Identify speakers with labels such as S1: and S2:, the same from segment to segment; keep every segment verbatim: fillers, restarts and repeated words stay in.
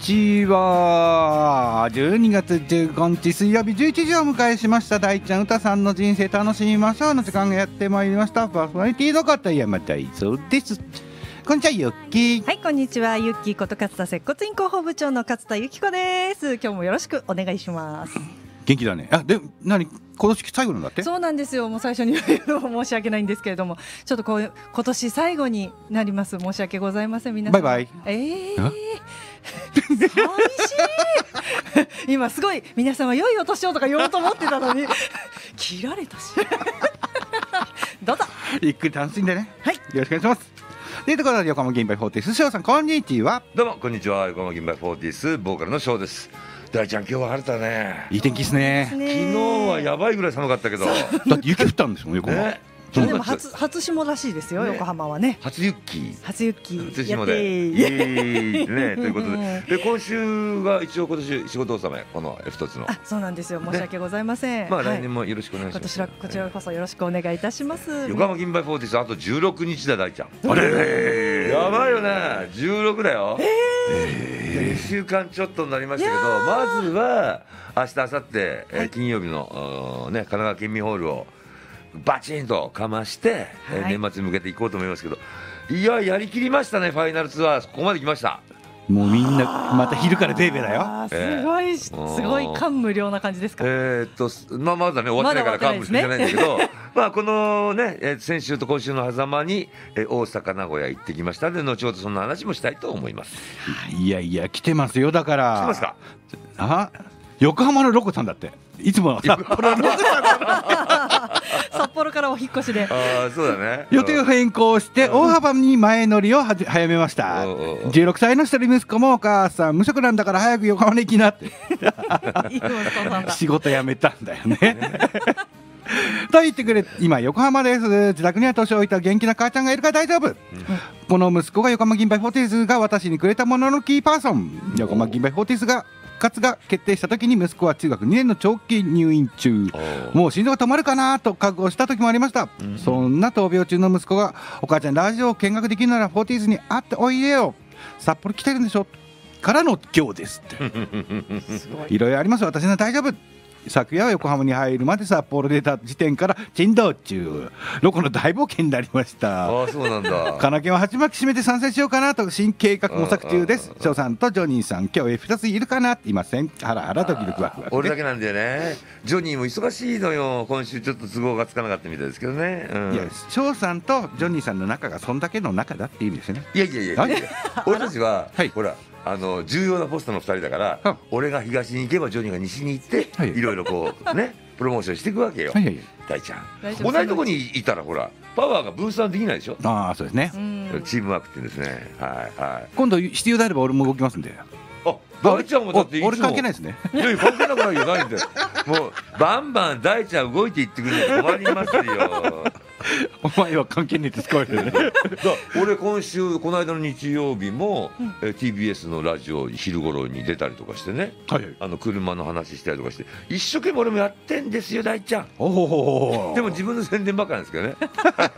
S1: ちは。じゅうにがつじゅうごにち水曜日じゅういちじをお迎えしました。大ちゃん歌さんの人生楽しみましょうの時間がやってまいりました。パーソナリティの方山田伊蔵です。こんにちは、ゆっきー。
S2: はい、こんにちは、ゆっきーこと勝田接骨院広報部長の勝田由紀子です。今日もよろしくお願いします。
S1: 元気だね。あ、で、何、今年最後なんだって。
S2: そうなんですよ。もう最初に言うのも申し訳ないんですけれども、ちょっとこう今年最後になります。申し訳ございません。皆さん
S1: バイバイ。
S2: えー寂しい今すごい皆様良いお年をとか言おうと思ってたのに切られたしどうぞ
S1: ゆっくり楽しんでね。
S2: はい、よ
S1: ろしくお願いします。というところで横浜銀杯フォーティス翔さん、こんにちは。
S3: どうもこんにちは、横浜銀杯フォーティスボーカルの翔です。大ちゃん、今日は晴れたね。
S1: いい天気ですね。
S3: 昨日はやばいぐらい寒かったけど、だ
S1: って雪降ったんですもん横浜、ね。
S2: でも初初霜らしいですよ、ね、横浜はね。
S3: 初雪。
S2: 初雪。
S3: 初霜で。イエーイね、ということで、で今週が一応今年仕事納め、この一つの。
S2: あ、そうなんですよ。申し訳ございません。
S3: ね、まあ来年もよろしくお願いします。
S2: 今年はこちらこそよろしくお願いいたします。
S3: 横浜銀杯フォーティスあとじゅうろくにちだ、大ちゃん。あれやばいよね。じゅうろくだよ。えー、にしゅうかんちょっとになりましたけど、まずは明日明後日、えー、金曜日の、ね、神奈川県民ホールをバチンとかまして、はい、えー、年末に向けていこうと思いますけど、いややりきりましたね。ファイナルツアーここまで来ました。
S1: もうみんなまた昼からベーベーだよ。
S2: すごい、えー、すごい感無量な感じですか。
S3: えー、っとまあまだね終わってないから感無量じゃないんだけど、まあこのね先週と今週の狭間に、えー、大阪名古屋行ってきましたので、後ほどそんな話もしたいと思います。
S1: いやいや来てますよ。だから
S3: 来てますか。
S1: あ、横浜のロコさんだって。いつもは札幌の
S2: 札幌からお引っ越しで、
S3: あ、そうだね、
S1: 予定を変更して大幅に前乗りをはじ早めました。じゅうろくさいの一人息子も、お母さん無職なんだから早く横浜に行きなって仕事辞めたんだよねと言ってくれ。今横浜です。自宅には年老いた元気な母ちゃんがいるから大丈夫、うん、この息子が横浜銀杯フォーティスが私にくれたもののキーパーソン。横浜銀杯フォーティスが復活が決定した時に息子は中学にねんの長期入院中、もう心臓が止まるかなと覚悟した時もありました、うん、そんな闘病中の息子が、お母ちゃんラジオを見学できるならフォーティスに会っておいでよ、札幌来てるんでしょからの今日ですっていろいろあります、私なら大丈夫。昨夜は横浜に入るまで札幌出た時点から珍道中、ロコの大冒険になりました。
S3: ああ、そうなんだ。
S1: 金券を鉢巻き締めて参戦しようかなと新計画模索中です。翔さんとジョニーさん、今日 エフ ふたついるかなっていません。ハラハラドキドキワクワク。
S3: 俺だけなんだよね。ジョニーも忙しいのよ。今週ちょっと都合がつかなかったみたいですけどね、うん、
S1: いや、翔さんとジョニーさんの仲がそんだけの仲だって意味ですよね。
S3: いやいやいやいや俺たちは、はい、ほらあの重要なポストのふたりだから、うん、俺が東に行けばジョニーが西に行って、はい、いろいろこうねプロモーションしていくわけよ、はいはいはい、大ちゃん同じとこにいたらほらパワーが分散できないでしょ。
S1: ああ、そうですね。
S3: チームワークって言うんですね。はいはい。
S1: 今度必要であれば俺も動きますんで。
S3: あ、大ちゃんもだっていつも
S1: 俺関係ないですね。
S3: いやいや関係なくないよ。ないんだよ。もうバンバン大ちゃん動いていってくれるの困りますよ。
S1: お前は関係ねえって使われてるね。
S3: 俺今週この間の日曜日も、うん、え ティービーエス のラジオ昼頃に出たりとかしてね、はいはい、あの車の話したりとかして一生懸命俺もやってんですよ大ちゃん。おほでも自分の宣伝ばっかなんですけどね。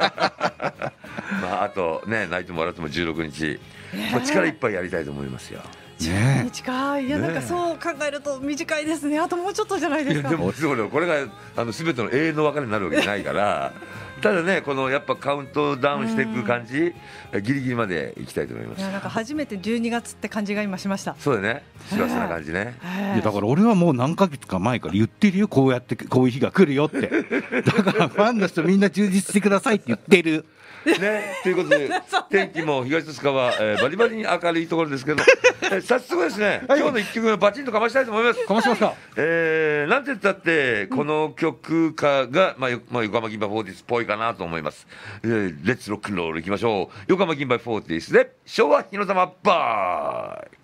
S3: まああとね泣いても笑ってもじゅうろくにち、えー、力いっぱいやりたいと思いますよ。
S2: じゅうににちか、いやなんかそう考えると短いですね。あともうちょっとじゃないですか。
S3: いやでもこれがあの全ての永遠の別れになるわけじゃないからただねこのやっぱカウントダウンしていく感じ、ギリギリまでいきたいと思います。
S2: いやなんか初めてじゅうにがつって感じが今しました。
S3: そうだね、幸せな感じね。
S1: いやだから俺はもう何ヶ月か前から言ってるよ、こうやってこういう日が来るよってだからファンの人みんな充実してくださいって言ってる
S3: ね、ということで天気も東戸塚は、えー、バリバリに明るいところですけど、えー、早速ですね、はい、今日のいっきょくめをバチンとかましたいと思います。
S1: かましますか。
S3: えー、なんて言ったってこの曲かが、まあよまあ、横浜銀杯フォーティスっぽいかなと思います。えー、レッツロックンロールいきましょう。横浜銀杯フォーティスで昭和火の玉バーイ。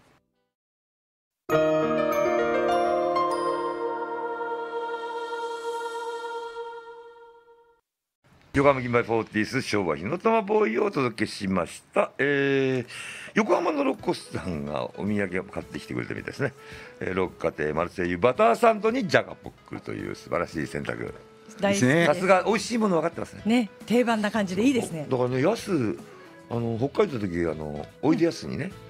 S3: 横浜銀杯フォーティス昭和火の玉ボーイをお届けしました。えー、横浜のロッコスさんがお土産を買ってきてくれたみたいですね。えー、六花亭マルセイユバターサンドにジャガポックルという素晴らしい選択。
S2: 大好きです。
S3: さすが美味しいもの分かってますね。
S2: ね、定番な感じでいいですね。
S3: だからね、やすあの北海道の時あのおいでやすにね、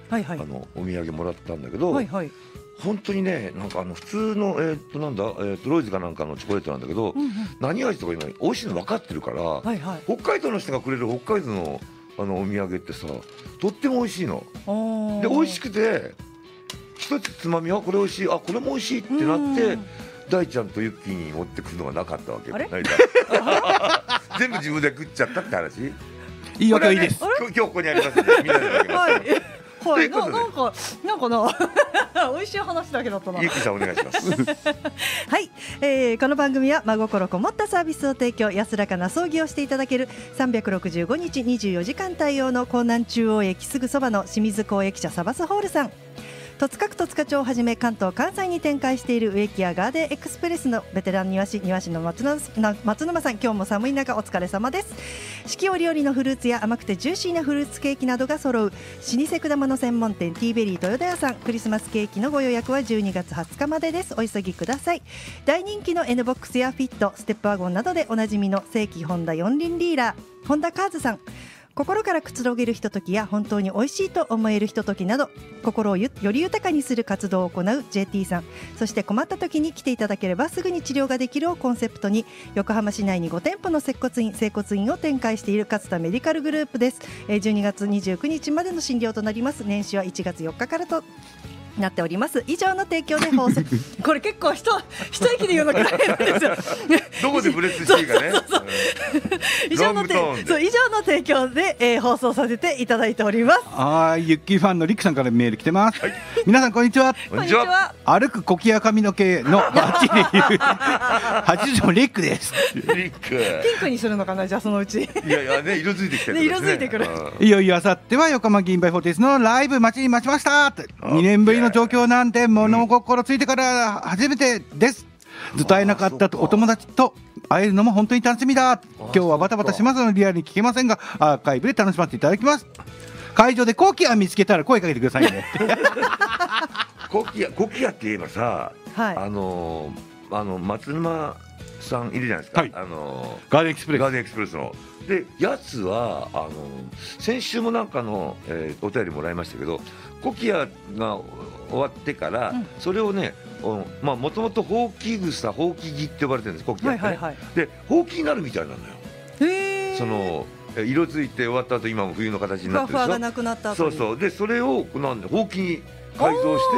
S2: はいはい、
S3: あのお土産もらったんだけど、
S2: はいはい、
S3: 本当にね、なんかあの普通のえー、っとなんだ、えー、っとロイズかなんかのチョコレートなんだけど、うんうん、何味とか今美味しいの分かってるから、はいはい、北海道の人がくれる北海道のあのお土産ってさ、とっても美味しいの。で美味しくて一つつまみはこれ美味しい、あこれも美味しいってなって、大ちゃんとユッキーに持ってくるのがなかったわけ。あれ全部自分で食っちゃったって話。
S1: いいわけはいいです。
S3: 今日ここにありますんで、みんなであげます。
S2: はい、な, なんか、なんかな、美味しい話だけだったな。
S3: ゆきさんお願いします。
S2: はい、えー、この番組は真心こもったサービスを提供、安らかな葬儀をしていただけるさんびゃくろくじゅうごにちにじゅうよじかん対応の江南中央駅すぐそばの清水港駅舎サバスホールさん。戸塚区戸塚町をはじめ関東関西に展開している植木屋ガーデンエクスプレスのベテラン庭師庭師の松沼さん、今日も寒い中お疲れ様です。四季折々のフルーツや甘くてジューシーなフルーツケーキなどが揃う老舗果物専門店ティーベリー豊田屋さん。クリスマスケーキのご予約はじゅうにがつはつかまでです。お急ぎください。大人気の N ボックスやフィットステップワゴンなどでおなじみの正規ホンダ四輪リーラーホンダカーズさん。心からくつろげるひとときや本当に美味しいと思えるひとときなど、心をより豊かにする活動を行う ジェーティー さん、そして困った時に来ていただければすぐに治療ができるをコンセプトに、横浜市内にごてんぽの接骨院整骨院を展開している勝田メディカルグループです。じゅうにがつにじゅうくにちまでの診療となります。年始はいちがつよっかからとなっております。以上の提供で放送これ結構一一息で言うのくらいなんですよ
S3: どこでブレスしていいかね。
S2: 以上のそう以上の提供で、えー、放送させていただいております。
S1: はい、ユッキーファンのリックさんからメール来てます、はい、皆さんこんにちは。
S3: こんにちは。
S1: 歩くコキア髪の毛のバッチリ言う八条リックです。
S3: リック
S2: ピンクにするのかな、じゃあそのうち。い
S3: やいやね、色づいてきてる、
S2: ね、色づいてくる。
S1: いよいよあさっては横浜銀杯フォーティスのライブ待ちに待ちました。にねんぶりの状況なんで物心ついてから初めてです。ずっと会えなかったお友達と会えるのも本当に楽しみだ。今日はバタバタしますのでリアルに聞けませんが、アーカイブで楽しませていただきます。会場でコキア見つけたら声かけてくださいね
S3: コキア、コキアって言えばさ、はい、あのー、あの松沼さんいるじゃないですか、はい、あのー、
S1: ガーデンエクスプレス
S3: ガーデンエクスプレスのでやつはあのー、先週もなんかの、えー、お便りもらいましたけど、コキアが終わってから、うん、それをね、もともとほうき草ほうき木って呼ばれてるんです、コキアってね、はいはいはい、でほうきになるみたいなのよ。へー、その色づいて終わった後、今も冬の形になってるでしょ。
S2: ふわふわがなくなった後
S3: に、そうそう、でそれをなんでほうきに改造して、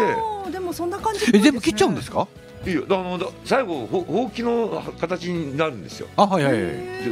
S2: でもそんな感じっぽいですね。
S1: え全部切っちゃうんですか。
S3: いいよ、あの最後ほほうきの形になるんですよ。
S1: あ、はいはいはい。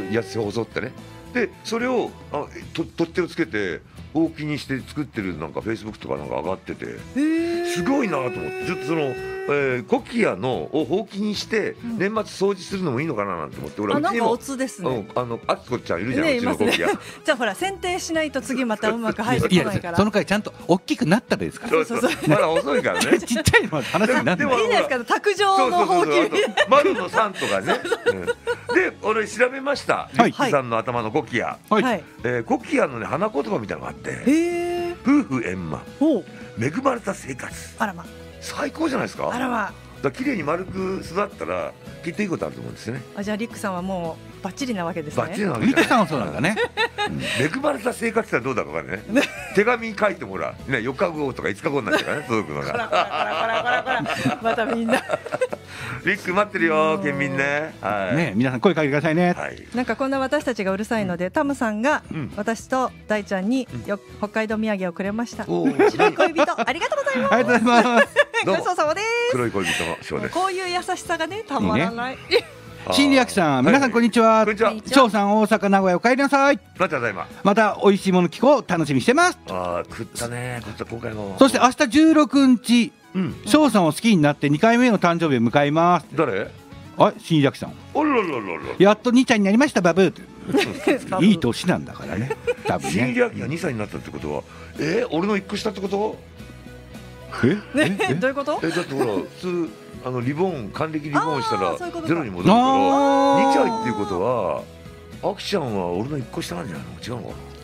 S3: やつを襲ってね、でそれをあと取っ手をつけてほうきにして作ってるなんかフェイスブックとかなんか上がってて、すごいなと思って、ちょっとその、えー、コキアのをほうきにして年末掃除するのもいいのかななんて思って、俺
S2: はうちにも、あ、なんかオツですね、
S3: うん、あのあきこちゃんいるじゃん、ね、うちのコキア、ね、
S2: じゃあほら剪定しないと次またうまく入ってこないから。
S1: その回ちゃんと大きくなったらですから。
S3: そうそうそうまだ遅いからね
S1: ちっちゃいの話になって
S2: いいじゃないですか、卓上のほうき
S3: 窓のさんとかねうん、で俺調べました、リックさんの頭のコキア、はい、えー、コキアのね花言葉みたいなのがあって、へー、夫婦円満、恵まれた生活。
S2: あらま、
S3: 最高じゃないですか。
S2: あらま、
S3: だ綺麗に丸く育ったらきっといいことあると思うんですよね。
S2: あ、じゃあリックさんはもうバッチリなわけですね。
S3: バッチリなわけ
S1: リックさんはそうなんだね、
S3: うん、恵まれた生活ってどうだかわかんないね手紙書いてもらう、ね、よっかごとかいつかごになっちゃうからね、届くのが。
S2: こらこらこらこらこらこらまたみんな
S3: リック待ってるよ、県民ね。はい、
S1: ね、皆さん声かけてくださいね。
S3: はい、
S2: なんかこんな私たちがうるさいので、うん、タムさんが私と大ちゃんによ、うん、北海道土産をくれました。白い恋人、ありがとうございます。
S1: ありがとうございます
S2: ごちそうさまです。
S3: 黒い恋人の翔です。
S2: こういう優しさがね、たまらない。いいね、
S1: 新リアクさん、皆さんこんにちは。翔さん、大阪名古屋お帰りなさい。
S3: まただいま。
S1: また美味しいもの聞こう、楽しみにしてます。
S3: ああ、食ったね、食った今回も。
S1: そして明日じゅうろくにち、翔さんを好きになってにかいめの誕生日を迎えます。
S3: 誰？
S1: あ、新リアクさん。
S3: おらららら。
S1: やっとにちゃんになりましたバブー。いい年なんだからね。多分ね。
S3: 新リアクがにさいになったってことは、えー、俺のいっこ下ってこと？
S2: え？ね、どういうこと？
S3: え、だってほら普通。あのリボン、還暦リボンしたらゼロに戻るからにちゃいっていうことは、あきちゃんは俺のいっこ下なんじゃないの？違うのかな。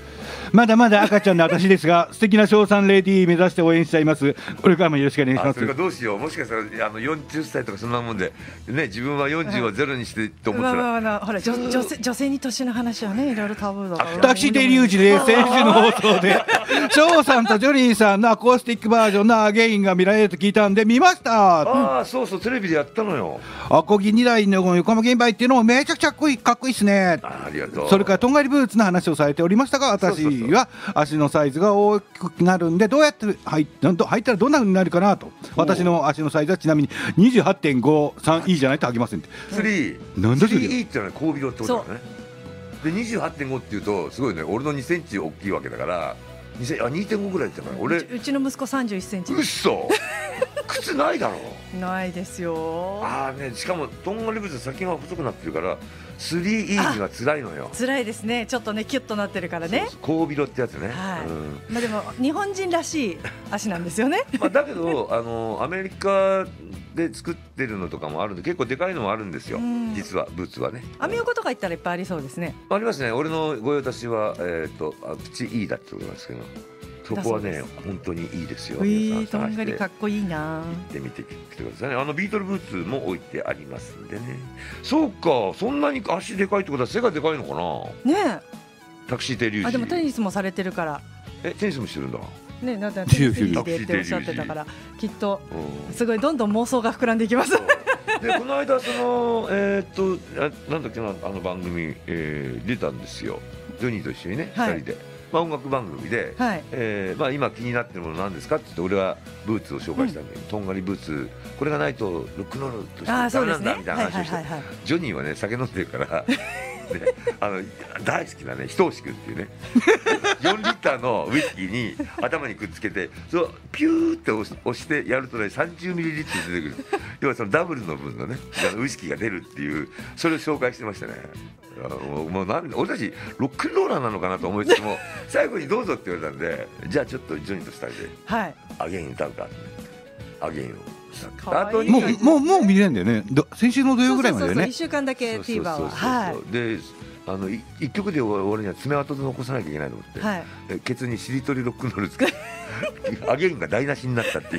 S1: まだまだ赤ちゃんの私ですが素敵な賞賛レディー目指して応援しています。これからもよろしくお願いします。
S3: それかどうしよう、もしかしたらあのよんじゅっさいとかそんなもんでね、自分はよんじゅうをゼロにしてと思ったら、
S2: まあまあまあ、ほら女女性女性に年の話はねいろいろタブーだから。
S1: 私デリュージで先週の放送で翔さんとジョニーさんのアコースティックバージョンのアゲインが見られると聞いたんで見ました。
S3: ああそうそう、テレビでやったのよ。
S1: アコギにだいの横浜現場っていうのもめちゃくちゃかっこいいかっこいいっすね。
S3: あ、ありがとう。
S1: それからとんがりブーツの話をされておりましたが、私は足のサイズが大きくなるんでどうやって履い履いたらどんな風になるかなと。私の足のサイズはちなみに にじゅうはちてんごさんイー じゃないと履けませんって。
S3: スリー
S1: なんだそれ。
S3: スリーイー ってのは交尾色ってことだね。で にじゅうはちてんご っていうとすごいね、俺のにセンチ大きいわけだからにセンチ、あ にてんご ぐらいって言ったから俺
S2: う, うちの息子さんじゅういっセンチ。
S3: うっそ靴ないだろ
S2: うないですよ。
S3: ああね、しかもとんがりブーツ先が細くなってるからスリーイー が辛いのよ。
S2: 辛いですね、ちょっとねキュッとなってるからね。
S3: 交尾色ってやつね、
S2: はい、
S3: うん、
S2: まあでも日本人らしい足なんですよね
S3: まあだけどあのアメリカで作ってるのとかもあるんで結構でかいのもあるんですよ、実はブーツはね。
S2: アメ横とか行ったらいっぱいありそうですね。
S3: ありますね。俺のご用達は、えー、とあプチ E だってことなんですけど、そこはね本当にいいですよ。
S2: えー、とんがり
S3: 行
S2: かっこいいな。
S3: ってみてきてくださいね。あのビートルブーツも置いてありますんでね。そうか、そんなに足でかいってことは背がでかいのかな。
S2: ねえ、
S3: タクシー停留時。
S2: あでもテニスもされてるから。
S3: え、テニスもしてるんだ
S2: ね、なんかテニスでっておっしゃってたからきっとすごいどんどん妄想が膨らんでいきます。
S3: でこの間そのえー、っとなんだっけな、あの番組、えー、出たんですよ、ジョニーと一緒にね、はい、ふたりで、まあ、音楽番組で、はい、えーまあ、今気になってるものなんですかって言って俺はブーツを紹介したんだけど、うん、とんがりブーツこれがないとロックノールとしてダメなんだみたいな話をして、ジョニーはね酒飲んでるからね、あの大好きなね一押し君っていうねよんリッターのウイスキーに頭にくっつけてそうピューって押し、押してやるとね さんじゅうミリリットル 出てくる要はそのダブルの分のねウイスキーが出るっていう、それを紹介してましたね。あのもうなん俺たちロックンローラーなのかなと思いつつも最後にどうぞって言われたんで、じゃあちょっとジョニーとふたりで、はい、アゲイン歌うかアゲインを
S1: あともうもうもう見れるんだよね。先週の土曜ぐらいまでね。
S2: そうそうそうそう、いっしゅうかんだけ ティーバー は。はい。
S3: で、あの一曲で終わるには爪痕で残さなきゃいけないと思って、はい、ケツにしりとりロックンロールつけてアゲインが台無しになったっていう。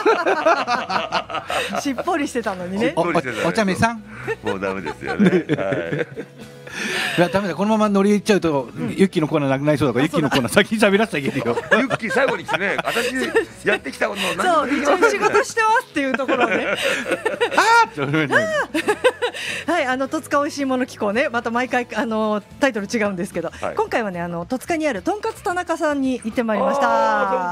S2: しっぽりしてたのにね。
S1: お, お, お茶目さん。
S3: もうダメですよね。はい
S1: いやダメだ、このまま乗り入っちゃうと、うん、ユッキーのコーナーなくなりそうだからユッキーのコーナー先に喋らせてあげるよ。
S3: ユッキー最後に来てね、私やってきたことの
S2: 何そう一応仕事してますっていうところをね
S1: あーって
S2: はい、あの戸塚おいしいもの機構ね、また毎回あのタイトル違うんですけど、はい、今回はねあの戸塚にあるとんかつ田中さんに行ってまいりました。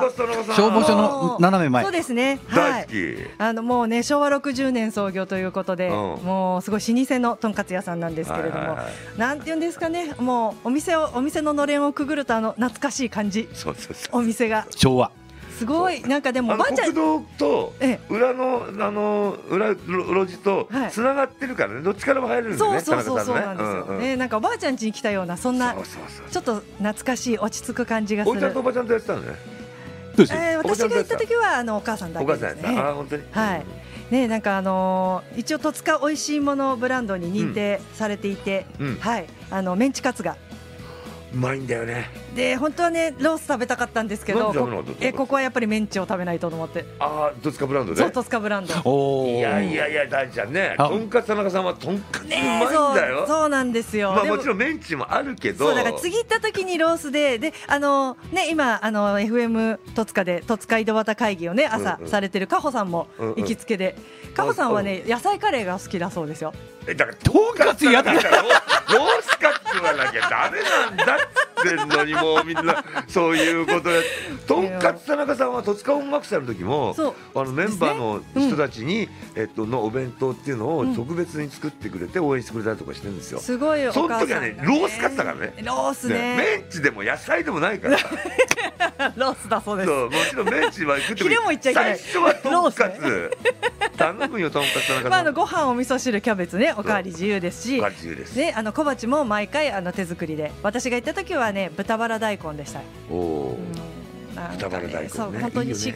S1: 消防署の斜め前。
S2: そうですね、
S3: 大好き、
S2: はい、あのもうねしょうわろくじゅうねん創業ということで、うん、もうすごい老舗のとんかつ屋さんなんですけれども、はいはいはい、なんていうんですかね、もうお店をお店ののれんをくぐるとあの懐かしい感じ。
S3: そうそうそう、
S2: お店が
S1: 昭和
S2: すごい、なんかでもばあちゃん
S3: 国道と裏のあの裏路地とつながってるからね、どっちからも入れるんですね。
S2: そうそうそうそうなんですよ、うんうん、ね、なんかおばあちゃん家に来たようなそんなちょっと懐かしい落ち着く感じがする。
S3: おばちゃんとおばちゃんとやってたのね。
S2: えー、私が行った時はあのお母さんだけですね。
S3: お母さんやった。あ、本当に。
S2: はい。ね、なんかあのー、一応戸塚おいしいものブランドに認定されていて、うんうん、はい、あのメンチカツが
S3: うまいんだよね。
S2: で本当はねロース食べたかったんですけど、こ, えここはやっぱりメンチを食べないとと思って。
S3: ああ、戸塚ブランドで。
S2: そう、戸塚ブランド。
S3: おいやいやいや、大ちゃんね、とんかつ田中さんはとんかつうまいんだよ、
S2: ね、そう、そうなんですよ。
S3: まあもちろんメンチもあるけど、
S2: そうだから次行った時にロースで、であのね今あの エフエム 戸塚で戸塚井戸端会議をね朝されてるかほさんも行きつけで、かほさんはね野菜カレーが好きだそうですよ。
S3: えだからとんかつやだからロースカツはなきゃダメなんだってんのにもうみんなそういうことで、とんかつ田中さんは戸塚音楽祭の時もあのメンバーの人たちに、ね、うん、えっと、のお弁当っていうのを特別に作ってくれて応援してくれたりとかしてるんですよ。
S2: すごいお母さん、ね、
S3: その時はねロースカツだからね。
S2: ロースね、
S3: ね、メンチでも野菜でもないから
S2: ロースだそうです。
S3: そう、もちろんメンチは食ってもいい。
S2: ヒレも言っちゃいけない。
S3: 最初はとんかつ、ね、頼むよとんかつ田中さん。
S2: まあ、あのご飯お味噌汁キャベツねおかわり自由ですし、
S3: おかわり自由です、
S2: ね、あの小鉢も毎回あの手作りで、私が行った時はね豚バラ大根でした。
S3: おお、
S2: うん、なんかね、
S3: 豚バラ大根ね、
S2: そう本当にしっ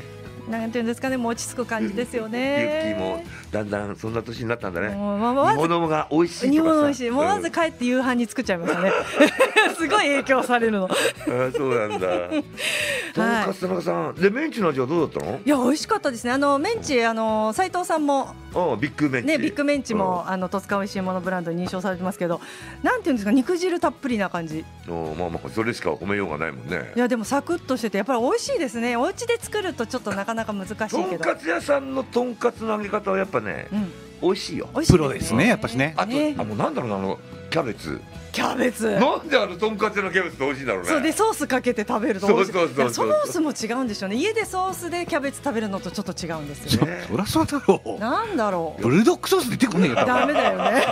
S2: なんていうんですかね、もう落ち着く感じですよね。
S3: ユッキーもだんだんそんな年になったんだね。
S2: もうまあまあ
S3: 煮物が美味しいとかさ。
S2: 煮物美味しい。もうまず帰って夕飯に作っちゃいましたね。すごい影響されるの。
S3: あそうなんだ。とんかつ田中さんでメンチの味はどうだったの？
S2: いや美味しかったですね。あのメンチ、あの斉藤さんも
S3: あビッグメンチ
S2: ね、ビッグメンチも、うん、あの戸塚おいしいものブランドに認証されてますけど、なんていうんですか、肉汁たっぷりな感じ。
S3: おまあまあそれしか褒めようがないもんね。
S2: いやでもサクッとしててやっぱり美味しいですね。お家で作るとちょっとなかなか難しいけど。
S3: とんかつ屋さんのとんかつの揚げ方はやっぱね、うん、美味しいよ。
S1: 美味しいですね、プロですねやっぱしね。
S3: あと、ね、あもうなんだろうなあのキャベツ。
S2: キャベツ
S3: なんであのとんかつのキャベツって美味しいんだろうね。
S2: そうでソースかけて食べると美味しい。
S3: そうそうそうそう。
S2: ソースも違うんでしょうね。家でソースでキャベツ食べるのとちょっと違うんですよね。
S1: そりゃそうだろう。
S2: なんだろう。
S1: ブルドックソース出てこねえよ。
S2: ダメだよね。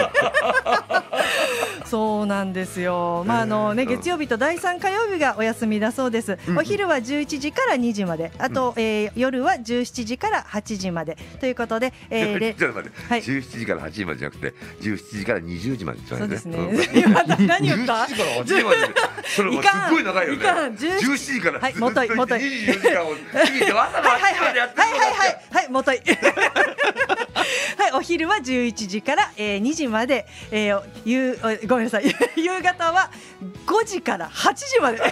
S2: そうなんですよ。まああのね、月曜日とだいさん火曜日がお休みだそうです。お昼はじゅういちじからにじまで、あと、えー、夜はじゅうしちじからはちじまでということで、
S3: えー、ちょっと待って、はい、じゅうしちじからはちじまでじゃなくてじゅうしちじからにじゅうじまで、ね、
S2: そうですね。今何言った？
S3: じゅうしちじからはちじまで。それもすっごい長いよね。じゅうしちじから
S2: はい、もといもとい
S3: にじゅうよじかんを過ぎて朝のはちじまでやってるの。
S2: はいはいはいはいもとい。はい、お昼はじゅういちじから、えー、にじまで、えー、夕ごめんなさい夕方はごじからはちじまで。
S3: だ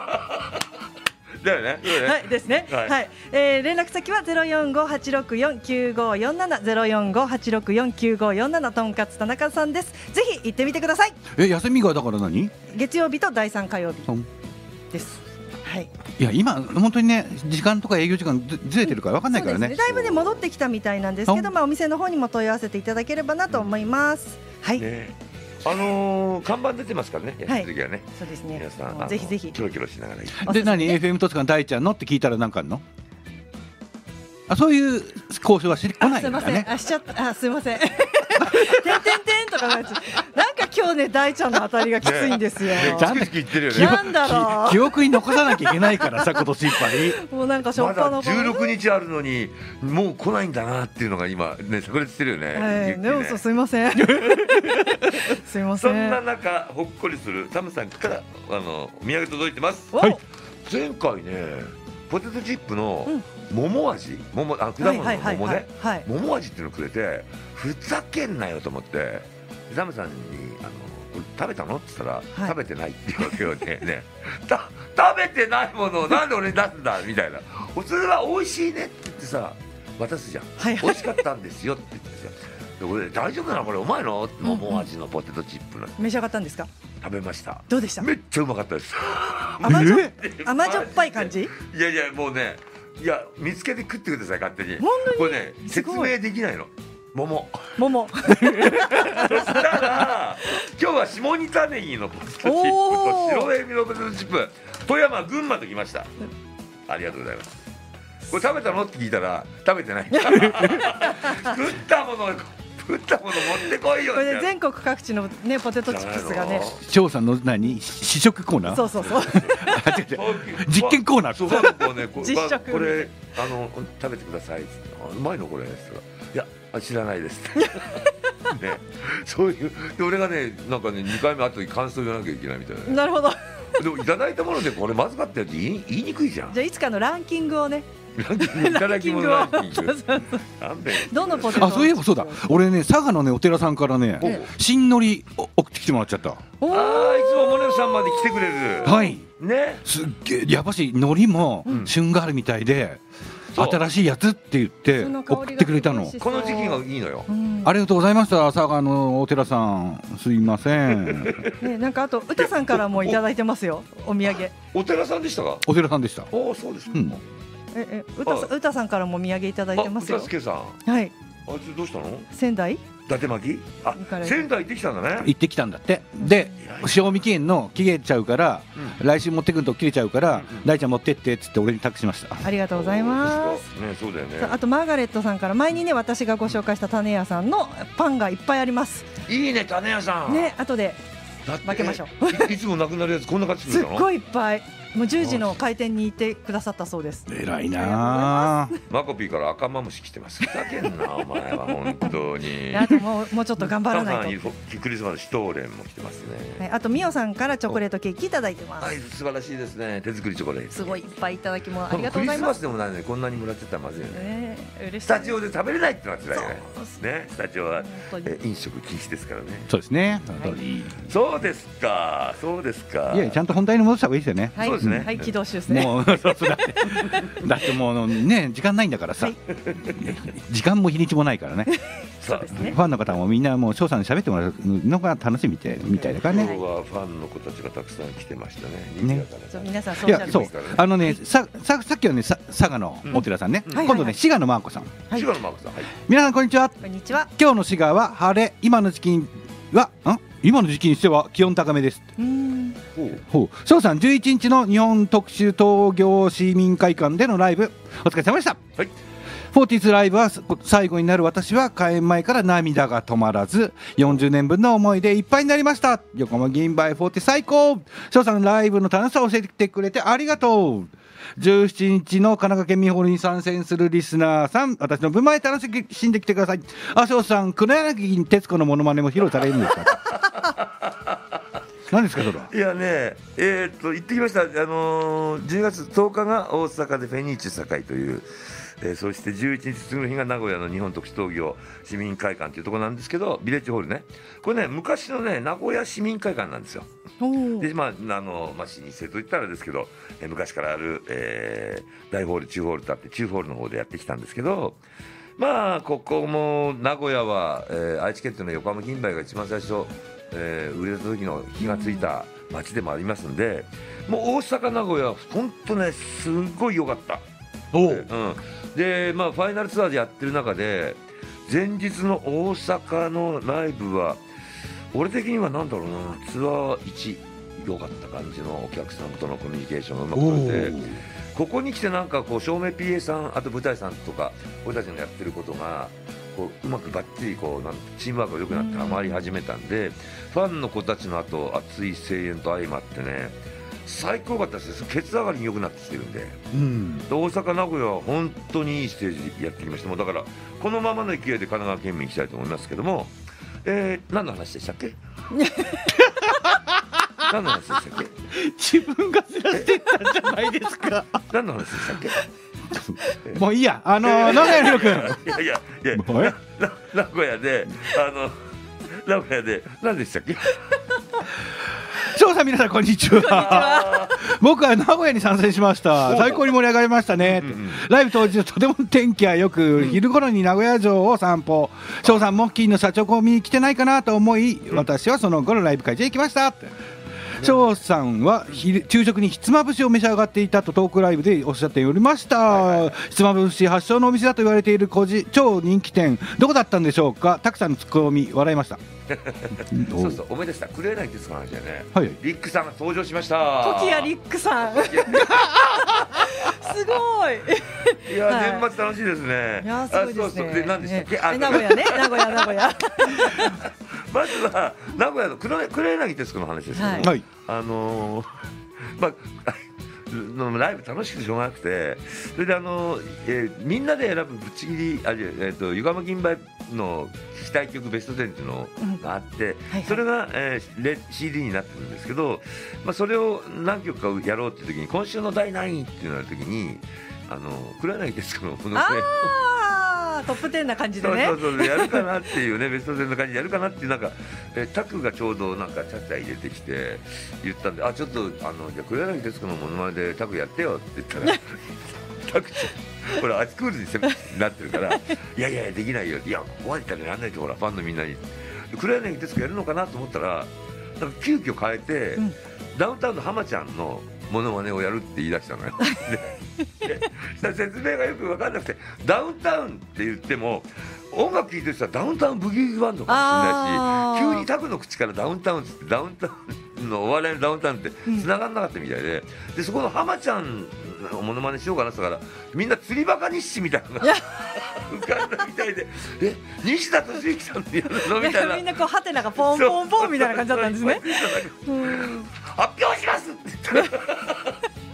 S3: よね。
S2: はいですね。はい、はい、えー、連絡先はゼロよんごはちろくよんきゅうごよんななゼロよんごはちろくよんきゅうごよんななとんかつ田中さんです。ぜひ行ってみてください。
S1: え休みがだから何？
S2: 月曜日とだいさん火曜日です。はい。
S1: いや今本当にね時間とか営業時間ずずれてるから分かんないからね。
S2: うん、ねだいぶね戻ってきたみたいなんですけど、まあお店の方にも問い合わせていただければなと思います。はい。
S3: ねあのー、看板出てますからね、やる時はね、はい、
S2: そうですね。
S3: 皆さん
S2: ぜひぜひ
S3: キョロキョロしながら
S1: いで何 エフエム 戸塚の大ちゃんのって聞いたら何かあるの？あそういう交渉はしてこないんだね。
S2: すみません。あしちゃったあすみません。てんてんてんとかなんか今日ね大ちゃんの当たりがきついんですよ。
S3: ちゃんと言ってるよね。
S2: なんだろう。
S1: 記憶に残さなきゃいけないからさ今年いっぱい。
S2: もうなんかしょっぱな。
S3: まだじゅうろくにちあるのにもう来ないんだなっていうのが今ね炸裂してるよね。
S2: はい。でもそうすみません。すみません。
S3: そんな中ほっこりするタムさんからあのお土産届いてます。
S1: はい。
S3: 前回ねポテトチップの桃味、桃あ果物の桃ね、桃味っていうのくれてふざけんなよと思ってタムさんにあのこれ食べたのって言ったら、はい、食べてないっていうわけよね。ねた食べてないものをなんで俺に出すんだみたいな。それは美味しいねって言ってさ渡すじゃん。はいはい、美味しかったんですよって言ってさ。で俺大丈夫なのこれうまいの？桃味のポテトチップの。
S2: 召し上がったんですか？
S3: 食べました。
S2: どうでした？
S3: めっちゃうまかったです。
S2: 甘じょ甘じょっぱい感じ？
S3: いやいやもうねいや見つけて食ってください勝手に。
S2: 本当に
S3: これね説明できないの。桃
S2: 桃
S3: そしたら今日は下仁田ネギのポテトチップと白エビのポテトチップ富山群馬ときました。ありがとうございます。これ食べたのって聞いたら食べてない。食ったもの食ったもの持ってこいよ。
S2: これ全国各地のねポテトチップスがね。
S1: 張さんの何試食コーナー？
S2: そうそうそう。
S1: 実験コーナー。
S3: そうこうねこれあの食べてください。うまいのこれ。いや知らないです。ねそういうで俺がねなんかねにかいめ後に感想言わなきゃいけないみたいな。
S2: なるほど。
S3: でもいただいたものでこれまずかったよって言い言いにくいじゃん。
S2: じゃあいつかのランキングをね。
S3: ランキングいただき物ランキング。なんで？
S2: どのポテト？
S1: あそういえばそうだ。俺ね佐賀のねお寺さんからね新のり送ってきてもらっちゃった。あ
S3: あいつもモネさんまで来てくれる。
S1: はい。
S3: ね。
S1: すっげえやっぱし海苔も旬があるみたいで。新しいやつって言って送ってくれたの。
S3: この時期がいいのよ。
S1: ありがとうございました佐賀のお寺さんすいません。
S2: ねなんかあと歌さんからもいただいてますよお土産。
S3: お寺さんでしたか？
S1: お寺さんでした。
S3: おおそうですか。
S2: ええ歌さ歌さんからもお土産いただいてますよ。
S3: 歌助さん。
S2: はい。
S3: あいつどうしたの？
S2: 仙台？
S3: 伊達巻き？あ仙台行ってきたんだね。
S1: 行ってきたんだって。で賞味期限の切れちゃうから来週持ってくると切れちゃうから大ちゃん持ってってっつって俺に託しました。
S2: ありがとうございます。
S3: ねそうだよね。
S2: あとマーガレットさんから前にね私がご紹介した種屋さんのパンがいっぱいあります。
S3: いいね種屋さん。
S2: ね後で分けましょう。
S3: いつもなくなるやつこんな感じするの？
S2: すっごいいっぱい。 もうじゅうじの開店に行ってくださったそうです。
S1: 偉いな。
S3: マコピーから赤マムシ来てます。ふざけんなお前は本当に。
S2: あともうもうちょっと頑張らないと。
S3: クリスマスシュトーレンも来てますね。
S2: はい、あとミオさんからチョコレートケーキいただいてます。
S3: はい、素晴らしいですね。手作りチョコレート。
S2: すごいいっぱいいただきもありがとうございます。
S3: クリスマスでもないのにこんなにもらっちゃったらまずいよね。
S2: ね、嬉しい。
S3: スタジオで食べれないってのは辛いよね。ね、スタジオはえ飲食禁止ですからね。
S1: そうですね。
S3: そうですか、そうですか。
S1: いや、ちゃんと本題に戻した方がいいですよね。
S3: そうですね。
S2: はい、軌道修正。
S1: もうそうそうだって、だってもうね時間ないんだからさ、時間も日にちもないからね。
S3: そうですね。
S1: ファンの方もみんなもう翔さんに喋ってもらうのが楽しみでみたいだからね。
S3: 今日はファンの子たちがたくさん来てましたね。
S2: ね。皆さん
S1: いやそうあのねさささっきはねさ佐賀のお寺さんね、今度ね滋賀のマーコさん。
S3: 滋賀のマーコさん。
S1: 皆さんこんにちは。
S2: こんにちは。
S1: 今日の滋賀は晴れ、今の時期はん今の時期にしては気温高めです。ほう翔さんじゅういちにちの日本特殊陶業市民会館でのライブお疲れ様でした。はい、フォーティスライブは最後になる私は開演前から涙が止まらずよんじゅうねんぶんの思いでいっぱいになりました。横浜銀杯フォーティ最高。翔さんライブの楽しさを教えてくれてありがとう。じゅうしちにちの神奈川県民ホールに参戦するリスナーさん、私の分まで楽しんできてください。あ、翔さん黒柳徹子のモノマネも披露されるんですか。何ですかそれは。
S3: いやね、えー、っと行ってきました。あのー、じゅうがつとおかが大阪でフェニーチェ堺という、えー、そしてじゅういちにち次の日が名古屋の日本特殊陶業市民会館というところなんですけど、ビレッジホールね、これね昔のね名古屋市民会館なんですよ。でまああのまあ老舗といったらですけど、えー、昔からある、えー、大ホール中ホールとあって中ホールの方でやってきたんですけど、まあここも名古屋は、えー、愛知県というのは横浜銀杯が一番最初、えー、売れた時の火がついた街でもありますんで、もう大阪名古屋本当ねすごい良かった。おう、うん、でまあファイナルツアーでやってる中で前日の大阪のライブは俺的にはなんだろうな、ツアーいち良かった感じのお客さんとのコミュニケーションがうまく取れて、ここに来てなんかこう照明 ピーエー さん、あと舞台さんとか俺たちのやってることがこううまくバッチリこうなんチームワークが良くなって余り始めたんで、ファンの子たちのあと熱い声援と相まってね最高かったです。ケツ上がりに良くなってきてるんで、うん、で大阪名古屋は本当にいいステージやってきました。もうだからこのままの勢いで神奈川県民行きたいと思いますけども、えー、何の話でしたっけ。何の話でしたっけ。
S1: 自分がずらしてったんじゃないですか。
S3: 何の話でしたっけ。
S1: もういいや、あのー、名古屋の君。
S3: いやいやいや、名古屋であの名古屋で何でしたっけ。
S1: 翔さん皆さんこんにちは。僕は名古屋に参戦しました。最高に盛り上がりましたね。うんうん、ライブ当日とても天気はよく、うん、昼頃に名古屋城を散歩。翔さんも金の社長コンビに来てないかなと思い、うん、私はその後のライブ会場へ行きました。翔さんは昼昼食にひつまぶしを召し上がっていたとトークライブでおっしゃっておりました。はいはい、ひつまぶし発祥のお店だと言われている超人気店どこだったんでしょうか。たくさんのツッコミ笑いました。
S3: そうそう思い出した。黒柳徹子の話だよね。
S1: はい、
S3: リックさんが登場しました。
S2: 時矢リックさん。すごい。
S3: いや、はい、年末楽しいですね。
S2: いやすごいですね。
S3: あ、そうそうで何でしたっけ。
S2: ね、名古屋ね名古屋名古屋。
S3: まずは名古屋の黒柳徹子の話ですけども、はい、あのー、まあライブ楽しくてしょうがなくて、それであの、えー、みんなで選ぶぶっちぎりあれ、えー、と横浜銀杯の聴きたい曲ベストテンっていうのがあって、うんはいはい、それが、えー、シーディー になってるんですけど、まあ、それを何曲かやろうっていう時に今週のだい何位っていうの時にあの黒柳徹子のこのね
S2: トップテンな感じでね。
S3: そうそうそうやるかなっていうねベストテンの感じでやるかなっていうなんか、えー、タクがちょうどなんかちゃちゃ入れてきて言ったんで、あちょっとあのじゃあ黒柳徹子のモノマネでタクやってよって言ったらタクちゃんこれアチクールになってるからいやいやできないよ、いやここまで言ったらやんないとほらファンのみんなに黒柳徹子やるのかなと思ったらなんか急遽変えて、うん、ダウンタウンの浜ちゃんのモノマネをやるって言い出したのよ。で説明がよく分かんなくてダウンタウンって言っても音楽聴いてる人はダウンタウンブギウギバンドかもしれないし、急にタクの口からダウンタウンってダウンタウンのお笑いのダウンタウンって繋がんなかったみたいで、うん、でそこの浜ちゃんのモノマネしようかなって言ったからみんな釣りバカ日誌みたいなのが浮かんだみたいでえ西田敏行さんでやるのみたいな
S2: みんなこうハテナがポンポンポンみたいな感じだったんですね。
S3: 発表しますって言ったら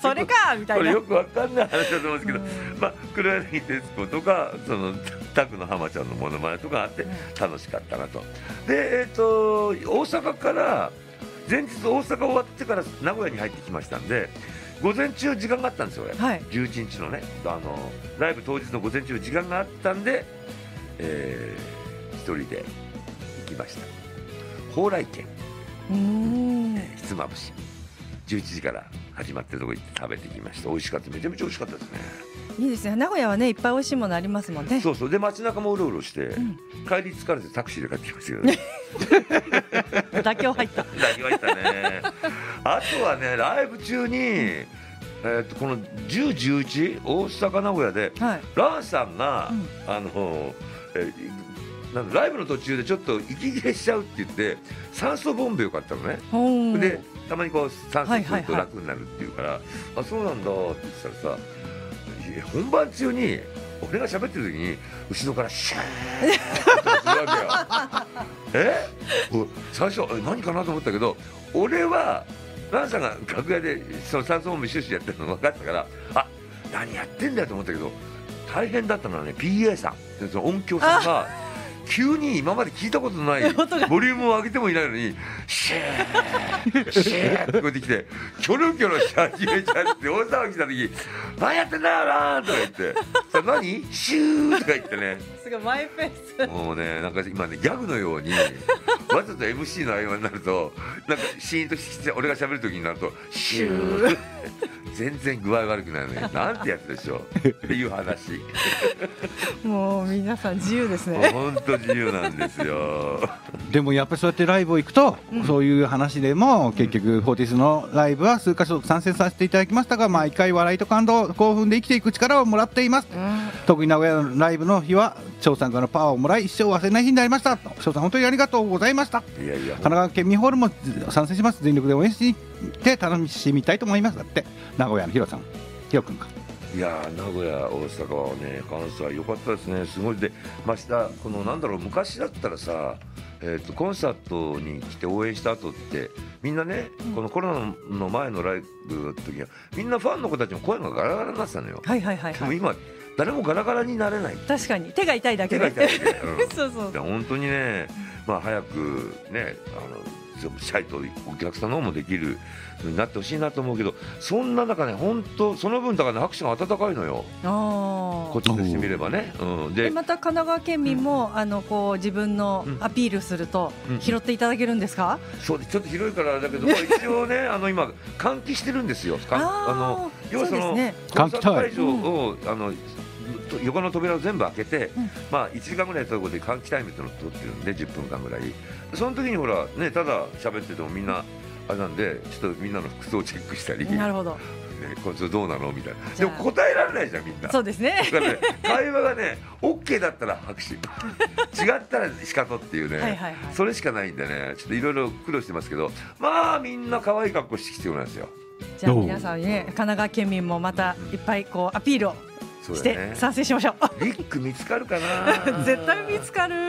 S2: それかみたいな、
S3: これよくわかんない話だと思うんですけど、まあ黒柳徹子とかそのタクの浜ちゃんのモノマネとかあって楽しかったなと。でえっ、ー、と大阪から前日大阪終わってから名古屋に入ってきましたんで、午前中時間があったんですよ、はい、じゅういちにちのねあのライブ当日の午前中時間があったんで、えー、一人で行きました。蓬莱軒ひつまぶしじゅういちじから始まってるとこ行って食べてきました。美味しかった、めちゃめちゃ美味しかったですね。
S2: いいですね、名古屋はねいっぱい美味しいものありますもんね。
S3: そうそう、で街中もうろうろして、うん、帰り疲れてタクシーで帰ってきましたけどね
S2: 妥協入った
S3: 妥協入ったねあとはねライブ中に、うんえー、とこのじゅう、じゅういち大阪名古屋で、はい、ランさんが、うん、あの、えーなんライブの途中でちょっと息切れしちゃうって言って酸素ボンベよかったのね。でたまにこう酸素すると楽になるっていうから、はいはいはい、あそうなんだって言ってたらさ、本番中に俺が喋ってる時に後ろからシャーッってするわけよえ最初何かなと思ったけど、俺はランさんが楽屋でその酸素ボンベシュッシュやってるの分かったから、あ何やってんだよと思ったけど、大変だったのはね ピーエー さん、その音響さんが急に今まで聞いたことのないボリュームを上げてもいないのにシェーシェーって聞こえてきてキョロキョロし始めちゃって大騒ぎした時「何やってんだよな」とか言って「それ何シュー」とか言ってね、
S2: すごいマイペース、
S3: もうねなんか今ねギャグのようにわざと エムシー の合間になるとなんかシーンとして俺が喋る時になるとシュー全然具合悪くないのになんてやつでしょうっていう話
S2: もう皆さん自由ですね。
S3: 本当自由なんですよ
S1: でもやっぱりそうやってライブを行くと、うん、そういう話でも結局フォーティスのライブは数箇所参戦させていただきましたが、毎回笑いと感動興奮で生きていく力をもらっています、うん、特に名古屋のライブの日は翔さんからのパワーをもらい一生忘れない日になりました。翔さん本当にありがとうございました。
S3: いやいや
S1: 神奈川県民ホールも参戦します。全力で応援して楽しみたいと思います。だって名古屋のヒロさん、ヒロ君か。
S3: いや名古屋大阪はね関西良かったですね。すごいでましたこのなんだろう、昔だったらさ、えー、とコンサートに来て応援した後ってみんなね、うん、このコロナの前のライブの時はみんなファンの子たちも声がガラガラになってたのよ。
S2: はいはいはい、はい、
S3: でも今誰もガラガラになれない。
S2: 確かに手が痛いだけで
S3: 手が痛いだけで、うん、
S2: そうそう
S3: で本当にね、まあ、早くねあのシャイとお客さんの方もできるようになってほしいなと思うけど、そんな中ね本当その分だから、ね、拍手が温かいのよ。あこっちとしてみればね、うん、で
S2: また神奈川県民も、うん、あのこう自分のアピールすると、うん、拾っていただけるんですか。
S3: うん、そうでちょっと広いからだけど一応ねあの今換気してるんですよ。ああの要はそのコンサート会場を、うん、あの横の扉を全部開けて、うん、まあいちじかんぐらいということで換気タイムっていうのを取ってるんでじゅっぷんかんぐらい、その時にほらねただ喋っててもみんなあれなんでちょっとみんなの服装をチェックしたり、
S2: なるほど、
S3: ね、こいつどうなのみたいな。でも答えられないじゃんみんな。
S2: そうですね。
S3: だからね会話がね OK だったら拍手違ったら仕方っていうねはいはい、はい、それしかないんでねちょっといろいろ苦労してますけど、まあみんな可愛い格好してきてるんですよ。
S2: じゃあ皆さんね神奈川県民もまたいっぱいこうアピールをして賛成しましょう。
S3: リック見つかるかな
S2: 絶対見つかる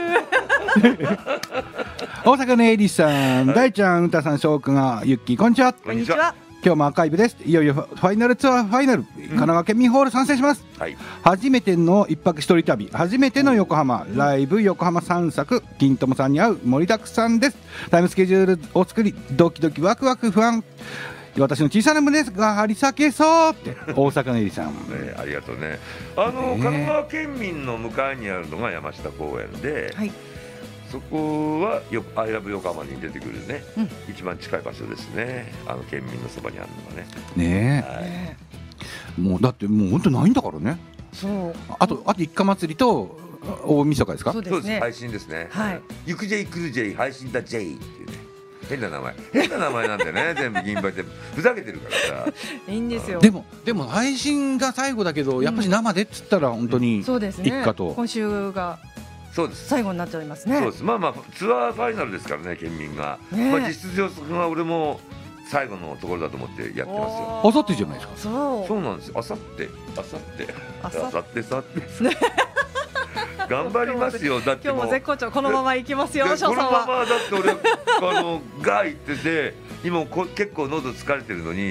S1: 大阪のエリさん、大ちゃん、うたさん、翔くんがゆっきーこんにちは。
S2: こんにちは。
S1: 今日もアーカイブです。いよいよファイナルツアーファイナル、神奈川県民ホール参戦します、はい、初めての一泊一人旅、初めての横浜ライブ横浜散策、金友さんに会う盛りだくさんです。タイムスケジュールを作りドキドキワクワク不安、私の小さな胸が張り裂けそうって大阪のエリさん、
S3: ね、ありがとうね。あの、ね、神奈川県民の向かいにあるのが山下公園で、はい、そこはよアイラブ横浜に出てくるね、うん、一番近い場所ですね。あの県民のそばにあるのがね。
S1: ねえ、はい、もうだってもう本当ないんだからね。
S2: そう
S1: あとあと一家祭りと大晦日ですか。
S2: そうですね、
S3: 配信ですね。
S2: はい、
S3: ゆく J 来る J 配信だ J っていうね変な名前変な名前なんでね全部銀杯ってふざけてるからさ
S2: いいんですよ。
S1: でもでも配信が最後だけど、うん、やっぱり生でっつったら本当に一家と、
S2: うんね、今週が
S3: そうです
S2: 最後になっておりますね。
S3: そうです。まあまあツアーファイナルですからね県民が、ね、まあ、実質上は俺も最後のところだと思ってやってますよ。
S1: あさってじゃないですか。
S2: そう
S3: そうなんです。あさってあさってあさってさって頑張りますよ。だって
S2: 今日も絶好調、このまま行きますよ。
S3: このままだって俺あのガー行ってて今こ結構喉疲れてるのに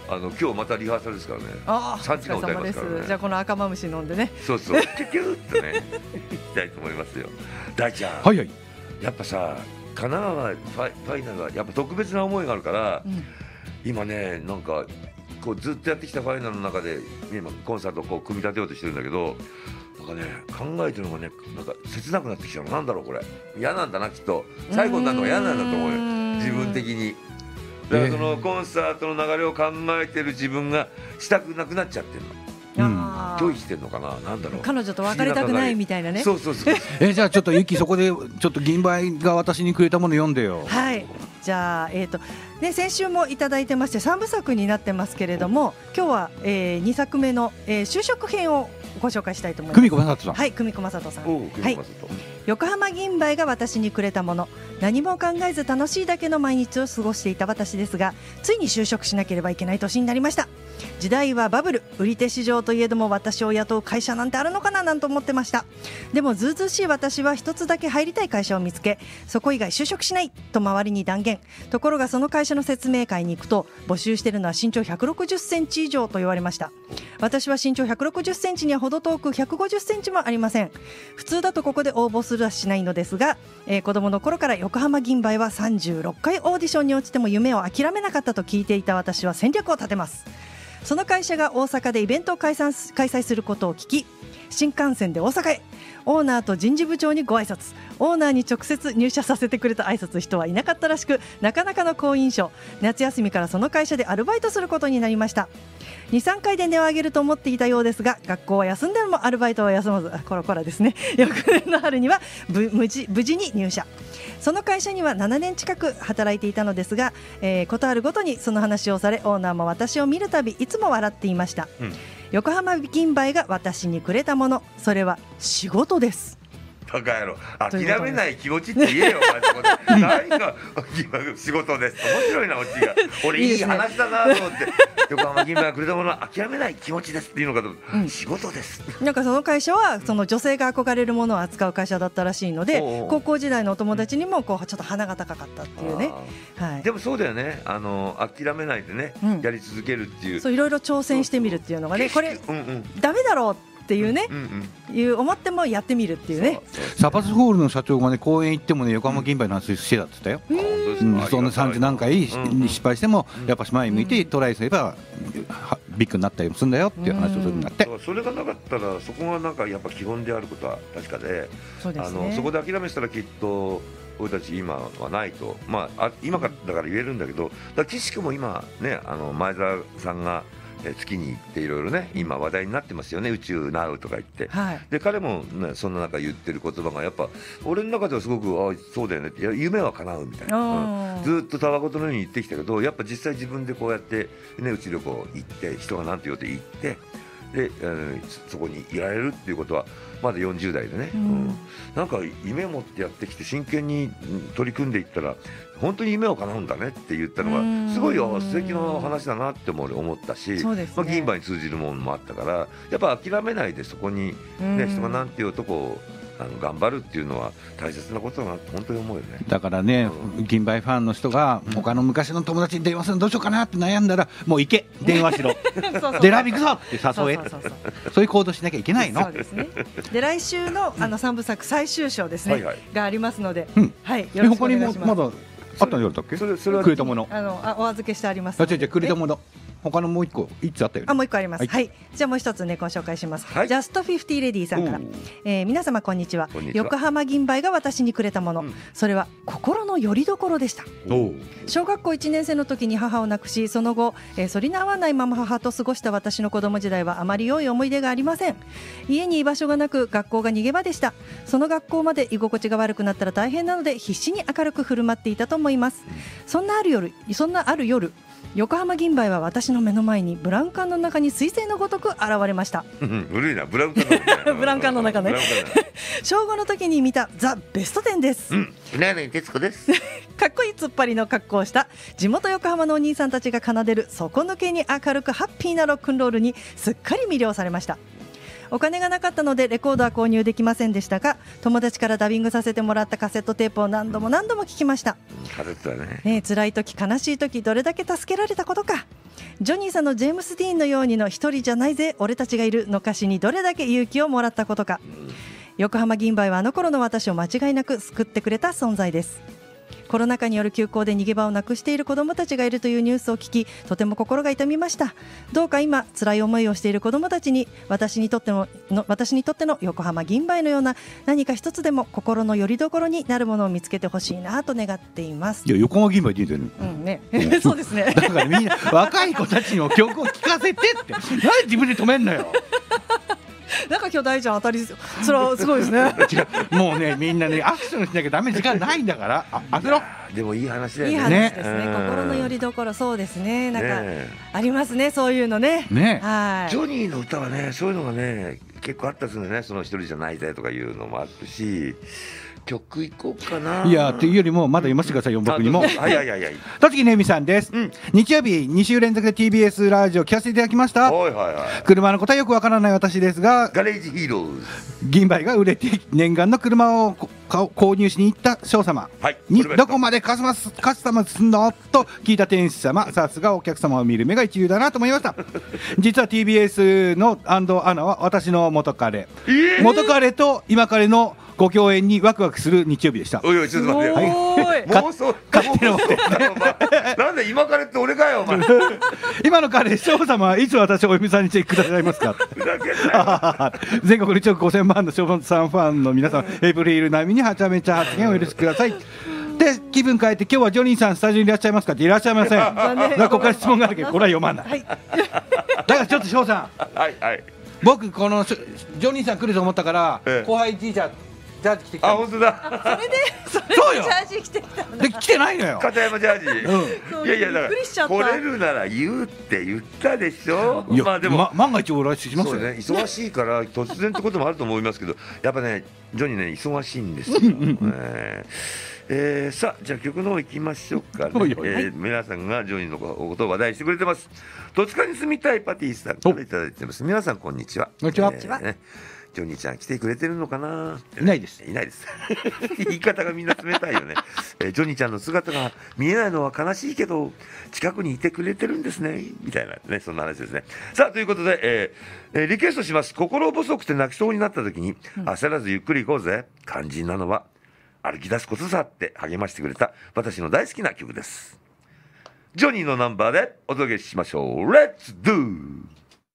S3: あの今日またリハーサルですからね。
S2: ああ、
S3: さんじかん歌いますからね。
S2: じゃあこの赤マムシ飲んでね。
S3: そうそう、キュキューってね、いきたいと思いますよ。大ちゃん。
S1: はいはい。
S3: やっぱさ、神奈川ファイファイナルはやっぱ特別な思いがあるから、うん、今ねなんかこうずっとやってきたファイナルの中で今コンサートをこう組み立てようとしてるんだけど、なんかね考えてるのがねなんか切なくなってきたの。なんだろうこれ。嫌なんだなきっと。最後になるのが嫌なんだと思うよ。自分的に。だからそのコンサートの流れを考えてる自分がしたくなくなっちゃってるの。うん、拒否してんのかな、なんだろう。
S2: 彼女と別れたくないみたいなね。
S3: そうそうそう。
S1: えじゃあちょっとゆきそこでちょっと銀杯が私にくれたもの読んでよ。
S2: はい。じゃあえっ、ー、とね先週もいただいてましてさんぶさくになってますけれども、今日は、えー、にさくめの、えー、就職編をご紹介したいと思います。
S1: 久美子正人さん。
S2: はい、久美子正人さん。
S3: はい。
S2: 横浜銀杯が私にくれたもの。何も考えず楽しいだけの毎日を過ごしていた私ですが、ついに就職しなければいけない年になりました。時代はバブル、売り手市場といえども私を雇う会社なんてあるのかななんて思ってました。でもずうずうしい私は一つだけ入りたい会社を見つけ、そこ以外就職しないと周りに断言。ところがその会社の説明会に行くと、募集しているのは身長ひゃくろくじゅっセンチ以上と言われました。私は身長ひゃくろくじゅっセンチには程遠くひゃくごじゅっセンチもありません。普通だとここで応募するはしないのですが、えー、子供の頃から横浜銀杯はさんじゅうろっかいオーディションに落ちても夢を諦めなかったと聞いていた私は戦略を立てます。その会社が大阪でイベントを開催、開催することを聞き、新幹線で大阪へ。オーナーと人事部長にご挨拶。オーナーに直接入社させてくれた挨拶人はいなかったらしく、なかなかの好印象。夏休みからその会社でアルバイトすることになりました。にさんかいで値を上げると思っていたようですが、学校は休んでもアルバイトは休まず、コロコロですね。翌年の春には無事、無事に入社。その会社にはななねん近く働いていたのですが、えー、ことあるごとにその話をされ、オーナーも私を見るたびいつも笑っていました、うん、横浜銀杯が私にくれたもの、それは仕事です。
S3: バカ野郎、諦めない気持ちって言えよ。何か仕事です。面白いなオチが。俺いい話だなと思って。横浜銀杯がくれたものは諦めない気持ちですっていうのかと、うん、仕事です。
S2: なんかその会社はその女性が憧れるものを扱う会社だったらしいので、うん、高校時代のお友達にもこうちょっと鼻が高かったっていうね、
S3: はい、でもそうだよね、あの諦めないでね、うん、やり続けるっていう、
S2: そういろいろ挑戦してみるっていうのがね、これ、うんうん、ダメだろうっていうね、うんうん、いう思ってもやってみるっていうね。
S1: サバスホールの社長がね、公演行ってもね、横浜銀杯の話してたって言ったよ。うん、そんなさんじゅう何回失敗しても、やっぱ前向いてトライすればビッグになったりもするんだよっていう話をするんだって。
S3: それがなかったら、そこがなんかやっぱ基本であることは確かで、
S2: そうですね、
S3: あのそこで諦めしたらきっと俺たち今はないと、まあ、あ今かだから言えるんだけど、だ岸君も今ね、あの前澤さんが月に行っていろいろね、今話題になってますよね、宇宙ナウとか言って、はい、で彼も、ね、そんな中言ってる言葉がやっぱ俺の中ではすごく、あそうだよねって、夢は叶うみたいな、うん、ずっとたわごとのように言ってきたけど、やっぱ実際自分でこうやって、ね、宇宙旅行行って人が何て言うって行ってで、えー、そこにいられるっていうことはまだよんじゅう代でね、うんうん、なんか夢持ってやってきて真剣に取り組んでいったら本当に夢を叶うんだねって言ったのがすごい素敵な話だなって思ったし、ね、まあ、銀杯に通じるものもあったから、やっぱ諦めないでそこに、ね、人が何て言うとこうあの頑張るっていうのは大切なことだなって本当に思うよね。
S1: だからね、うん、銀杯ファンの人が他の昔の友達に電話するのどうしようかなって悩んだら、もう行け電話しろでラビ行くぞって誘え、そうそうそうそう、そういう行動しなきゃいけないの。
S2: そうですね。で来週のあの三部作最終章ですね、はいはい、がありますので、
S1: うん、
S2: はい、よろしくお願いします。
S1: 他にもまだあったのよだっけ？それそれはくれたもの。
S2: あのあお預けしてあります。
S1: あ、違う違う、くれたもの。他のもう一個いつあったよね。
S2: あ、もう一個あります。はい。はい、じゃあもう一つねご紹介します。はい、ジャストフィフティレディさんから、えー、皆様こんにちは。横浜銀杯が私にくれたもの、うん、それは心の拠り所でした。小学校いちねん生の時に母を亡くし、その後、えー、反りの合わないまま母と過ごした私の子供時代はあまり良い思い出がありません。家に居場所がなく学校が逃げ場でした。その学校まで居心地が悪くなったら大変なので必死に明るく振る舞っていたと思います。うん、そんなある夜、そんなある夜。横浜銀杯は私の目の前にブラウン管の中に彗星のごとく現れました。
S3: 古いな、ブラウン管
S2: ブラウン管の中ね。小ごの時に見たザ・ベストテンです。
S3: うん、ねね徹子です。
S2: かっこいい突っ張りの格好をした地元横浜のお兄さんたちが奏でる底抜けに明るくハッピーなロックンロールにすっかり魅了されました。お金がなかったのでレコードは購入できませんでしたが、友達からダビングさせてもらったカセットテープを何度も何度も聞きました。
S3: カセットだね。
S2: ね、辛い時悲しい時どれだけ助けられたことか。 ジョニーさんのジェームス・ディーンのようにの一人じゃないぜ俺たちがいるの歌詞にどれだけ勇気をもらったことか。横浜銀襴はあの頃の私を間違いなく救ってくれた存在です。コロナ禍による休校で逃げ場をなくしている子どもたちがいるというニュースを聞き、とても心が痛みました。どうか今辛い思いをしている子どもたちに私にとってのの私にとっての横浜銀襴のような何か一つでも心の拠り所になるものを見つけてほしいなと願っています。
S1: いや横浜銀襴って言ってる、
S2: うんね、そうですね。
S1: だからみんな若い子たちにも曲を聴かせてってなんで自分で止めんのよ。
S2: なんか今日大ちゃん当たりそれはすごいですね。
S1: 違う、もうねみんなねアクションしなきゃダメ、時間ないんだから。あ、焦ろ。
S3: でもいい話だよね。
S2: いい話ですね。心の拠り所、そうですね。なんかありますね、そういうのね。
S1: ね、
S2: はい。
S3: ジョニーの歌はね、そういうのがね結構あったりするんだよね。その一人じゃないぜとかいうのもあるし。曲いこうかな。
S1: いやっていうよりもまだ読ませてくださいよ、僕にも。
S3: はいはいはいはい。
S1: 栃木ねみさんです、うん、日曜日に週連続で ティービーエス ラジオ聞かせていただきました。
S3: はいはいはい。
S1: 車のことはよくわからない私ですが、
S3: ガレージヒーローズ
S1: 銀襴が売れて念願の車を購入しに行った翔様に、はい、どこまでカスタマカスタマすんのと聞いた店主様、さすがお客様を見る目が一流だなと思いました。実は ティービーエス のアンドアナは私の元彼、えー、元彼と今彼のご共演にワクワクする日曜日でした。
S3: おいおいちょっと待ってよ、はい、妄想勝手なことなんで今彼って俺かよお前。
S1: 今の彼翔様はいつ私をお嫁さんにしてくださいますか。全国にいちおくごせんまんの翔さんファンの皆さん、エイプリル並みにはちゃめちゃ発言をお許しください。で気分変えて今日はジョニーさんスタジオにいらっしゃいますかって、いらっしゃいません。だからここから質問があるけどこれは読まない、はい、だからちょっと翔さん、はいはい、僕このジョニーさん来ると思ったから、ええ、後輩 T シャツジャージ着てきた。あ、
S3: 本当だ。
S2: それでそれでジャージ着てきたの。
S1: で来てないのよ。
S3: 片山ジャージ。うん、いやいやだから来れるなら言うって言ったでしょ。
S1: いや、まあでも、ま、万が一おらししますよ
S3: ね。忙しいから突然ってこともあると思いますけど、やっぱねジョニーね忙しいんですよ。えーえー、さあじゃあ曲の方行きましょうかね。えー、皆さんがジョニーのことを話題してくれてます。戸塚に住みたいパティさんからいただいてます。皆さんこんにちは。
S1: こんにちは。
S3: えーね、ジョニーちゃん来てくれてるのかな。
S1: いないです。
S3: いないです言い方がみんな冷たいよね、えー、ジョニーちゃんの姿が見えないのは悲しいけど近くにいてくれてるんですねみたいなね、そんな話ですね。さあということで、えーえー、リクエストします。心細くて泣きそうになった時に、うん、焦らずゆっくり行こうぜ、肝心なのは歩き出すことさって励ましてくれた私の大好きな曲です。ジョニーのナンバーでお届けしましょう。 Let's do。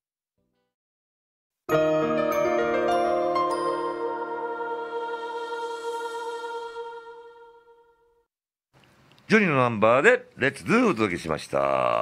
S3: ジョニーのナンバーでレッツドゥお届けしました。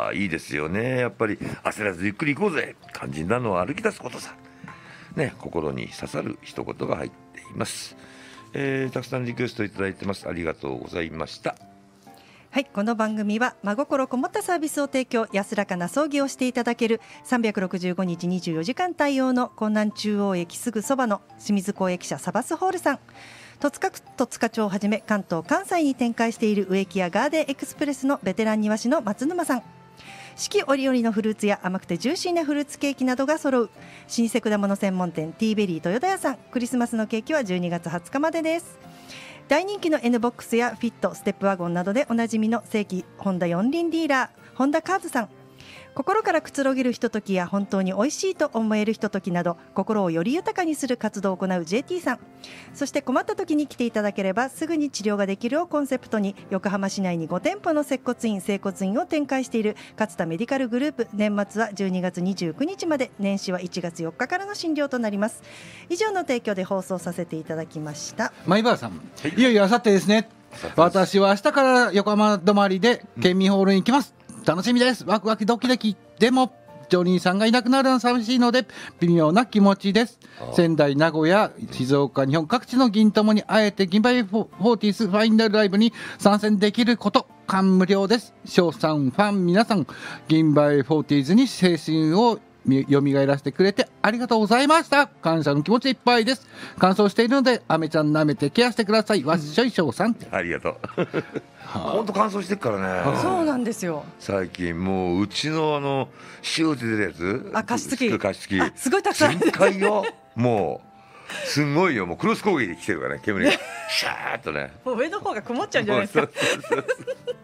S3: いいですよね。やっぱり焦らずゆっくり行こうぜ、肝心なのは歩き出すことさね、心に刺さる一言が入っています。えー、たくさんリクエストいただいてます。ありがとうございました。
S2: はい、この番組は真心こもったサービスを提供、安らかな葬儀をしていただけるさんびゃくろくじゅうごにちにじゅうよじかん対応の江南中央駅すぐそばの清水港駅舎サバスホールさん、戸塚区戸塚町をはじめ関東関西に展開している植木屋ガーデンエクスプレスのベテラン庭師の松沼さん、四季折々のフルーツや甘くてジューシーなフルーツケーキなどが揃う老舗果物専門店ティーベリー豊田屋さん、クリスマスのケーキはじゅうにがつはつかまでです。大人気の N ボックスやフィットステップワゴンなどでおなじみの正規ホンダ四輪ディーラーホンダカーズさん、心からくつろげるひとときや本当に美味しいと思えるひとときなど心をより豊かにする活動を行う ジェーティー さん、そして困った時に来ていただければすぐに治療ができるをコンセプトに横浜市内にごてんぽの接骨院整骨院を展開している勝田メディカルグループ、年末はじゅうにがつにじゅうくにちまで、年始はいちがつよっかからの診療となります。以上の提供で放送させていただきました。
S1: 前原さん、はい、いよいよあさってですね。私は明日から横浜止まりで県民ホールに行きます。楽しみです。ワクワクドキドキ。でもジョニーさんがいなくなるのは寂しいので微妙な気持ちです。仙台、名古屋、静岡、日本各地の銀友にあえて銀襴フォーティースファイナルライブに参戦できること感無量です。翔さんファン皆さん、銀襴フォーティーズに青春をよみがえらせてくれてありがとうございました。感謝の気持ちいっぱいです。乾燥しているのでアメちゃん舐めてケアしてください。わっしょい翔さん、
S3: ありがとう本当乾燥してるからね。
S2: そうなんですよ。
S3: 最近もううちのあのシューって出るやつ、
S2: あ、加湿器、
S3: 加湿器
S2: すごいたくさん
S3: 全開よもうすごいよ、もうクロス攻撃で来てるからね、煙がシャーッとね
S2: もう上の方が曇っちゃうんじゃないですか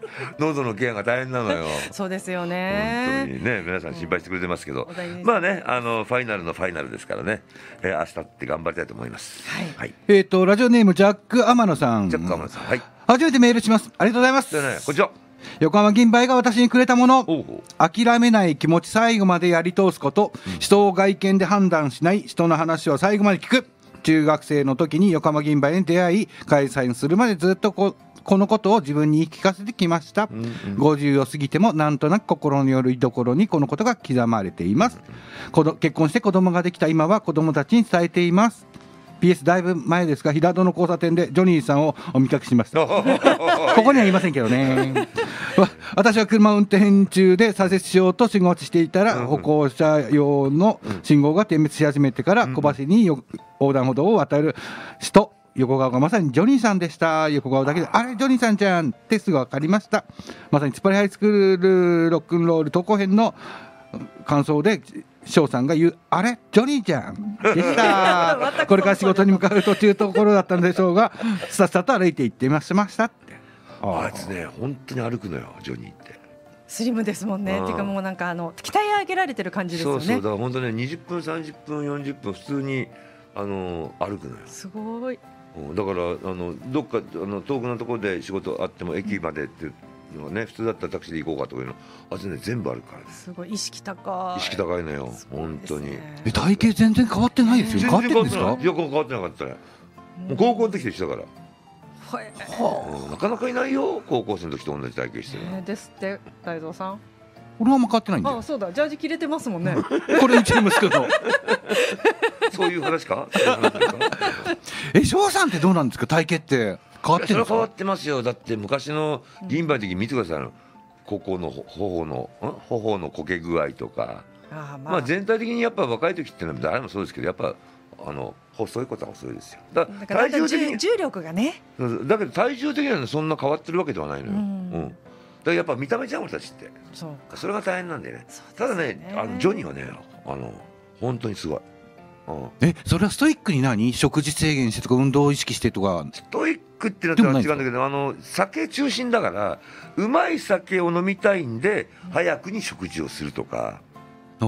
S3: 喉のケアが大変なのよ。
S2: そうですよね。
S3: 本当にね、皆さん心配してくれてますけど、うん、まあね、あのファイナルのファイナルですからね、えー、明日って頑張りたいと思います。
S2: はい。
S3: はい、
S1: えっ、ー、とラジオネームジャック天野さん。
S3: ジャック天野さん、はい。
S1: 初めてメールします。ありがとうございます。
S3: ね、こんにちは。
S1: 横浜銀杯が私にくれたもの、
S3: おうおう、
S1: 諦めない気持ち、最後までやり通すこと、うん、人を外見で判断しない、人の話を最後まで聞く。中学生の時に横浜銀杯に出会い、開催するまでずっとここのことを自分に言い聞かせてきました、うんうん、ごじゅうを過ぎてもなんとなく心による居所にこのことが刻まれています、うんうん、結婚して子供ができた今は子供たちに伝えています。 ピーエス だいぶ前ですが、平戸の交差点でジョニーさんをお見かけしましたここにはいませんけどね私は車を運転中で左折しようと信号待ちしていたら、うんうん、歩行者用の信号が点滅し始めてから小走りに横断歩道を渡る人、横顔がまさにジョニーさんでした。横顔だけであれジョニーさんじゃんってすぐ分かりました。まさに突っ張りハイスクールロックンロール投稿編の感想で翔さんが言うあれジョニーちゃんでしたこれから仕事に向かう途中ところだったのでしょうがさっさと歩いて行ってましたって。
S3: あいつね本当に歩くのよジョニーって。
S2: スリムですもんね。ていうかもうなんかあの鍛え上げられてる感じですよね。
S3: そうそう、だから本当ねにじゅっぷんさんじゅっぷんよんじゅっぷん普通にあの歩くのよ。
S2: すごい。
S3: だからあのどっかあの遠くのところで仕事あっても駅までっていうのはね、普通だったらタクシーで行こうかとかいうのあいつね全部歩くからね。
S2: すごい意識高い。
S3: 意識高いのよ本当に。
S1: え体型全然変わってないですよ。変わってるんですか。いや
S3: 変わってなかったね。もう高校の時と一緒だから。はあ、なかなかいないよ高校生の時と同じ体型してる、
S2: えー、ですって大蔵さん。
S1: 俺はあんま変わってないんで。
S2: ああそうだジャージ着れてますもんね
S1: これうちの息子の
S3: そういう話か
S1: え翔さんってどうなんですか体型って変わってるんですか。それは
S3: 変わってますよ。だって昔の銀杯の時見てください、うん、ここの頬の頬のこけ具合とか、あ、まあ、まあ全体的にやっぱ若い時ってのは誰もそうですけどやっぱあの細いことは細いですよ。だ
S2: から体重的に重力がね。
S3: だけど体重的にはそんな変わってるわけではないのよ、うんうん、だからやっぱ見た目じゃん俺たちって。そうそれが大変なんで ね, でねただねあのジョニーはねあの本当にすごい、
S1: うん、えそれはストイックに何食事制限してとか運動を意識してとか。
S3: ストイックっていうのは違うんだけどあの酒中心だからうまい酒を飲みたいんで、うん、早くに食事をするとか、うん、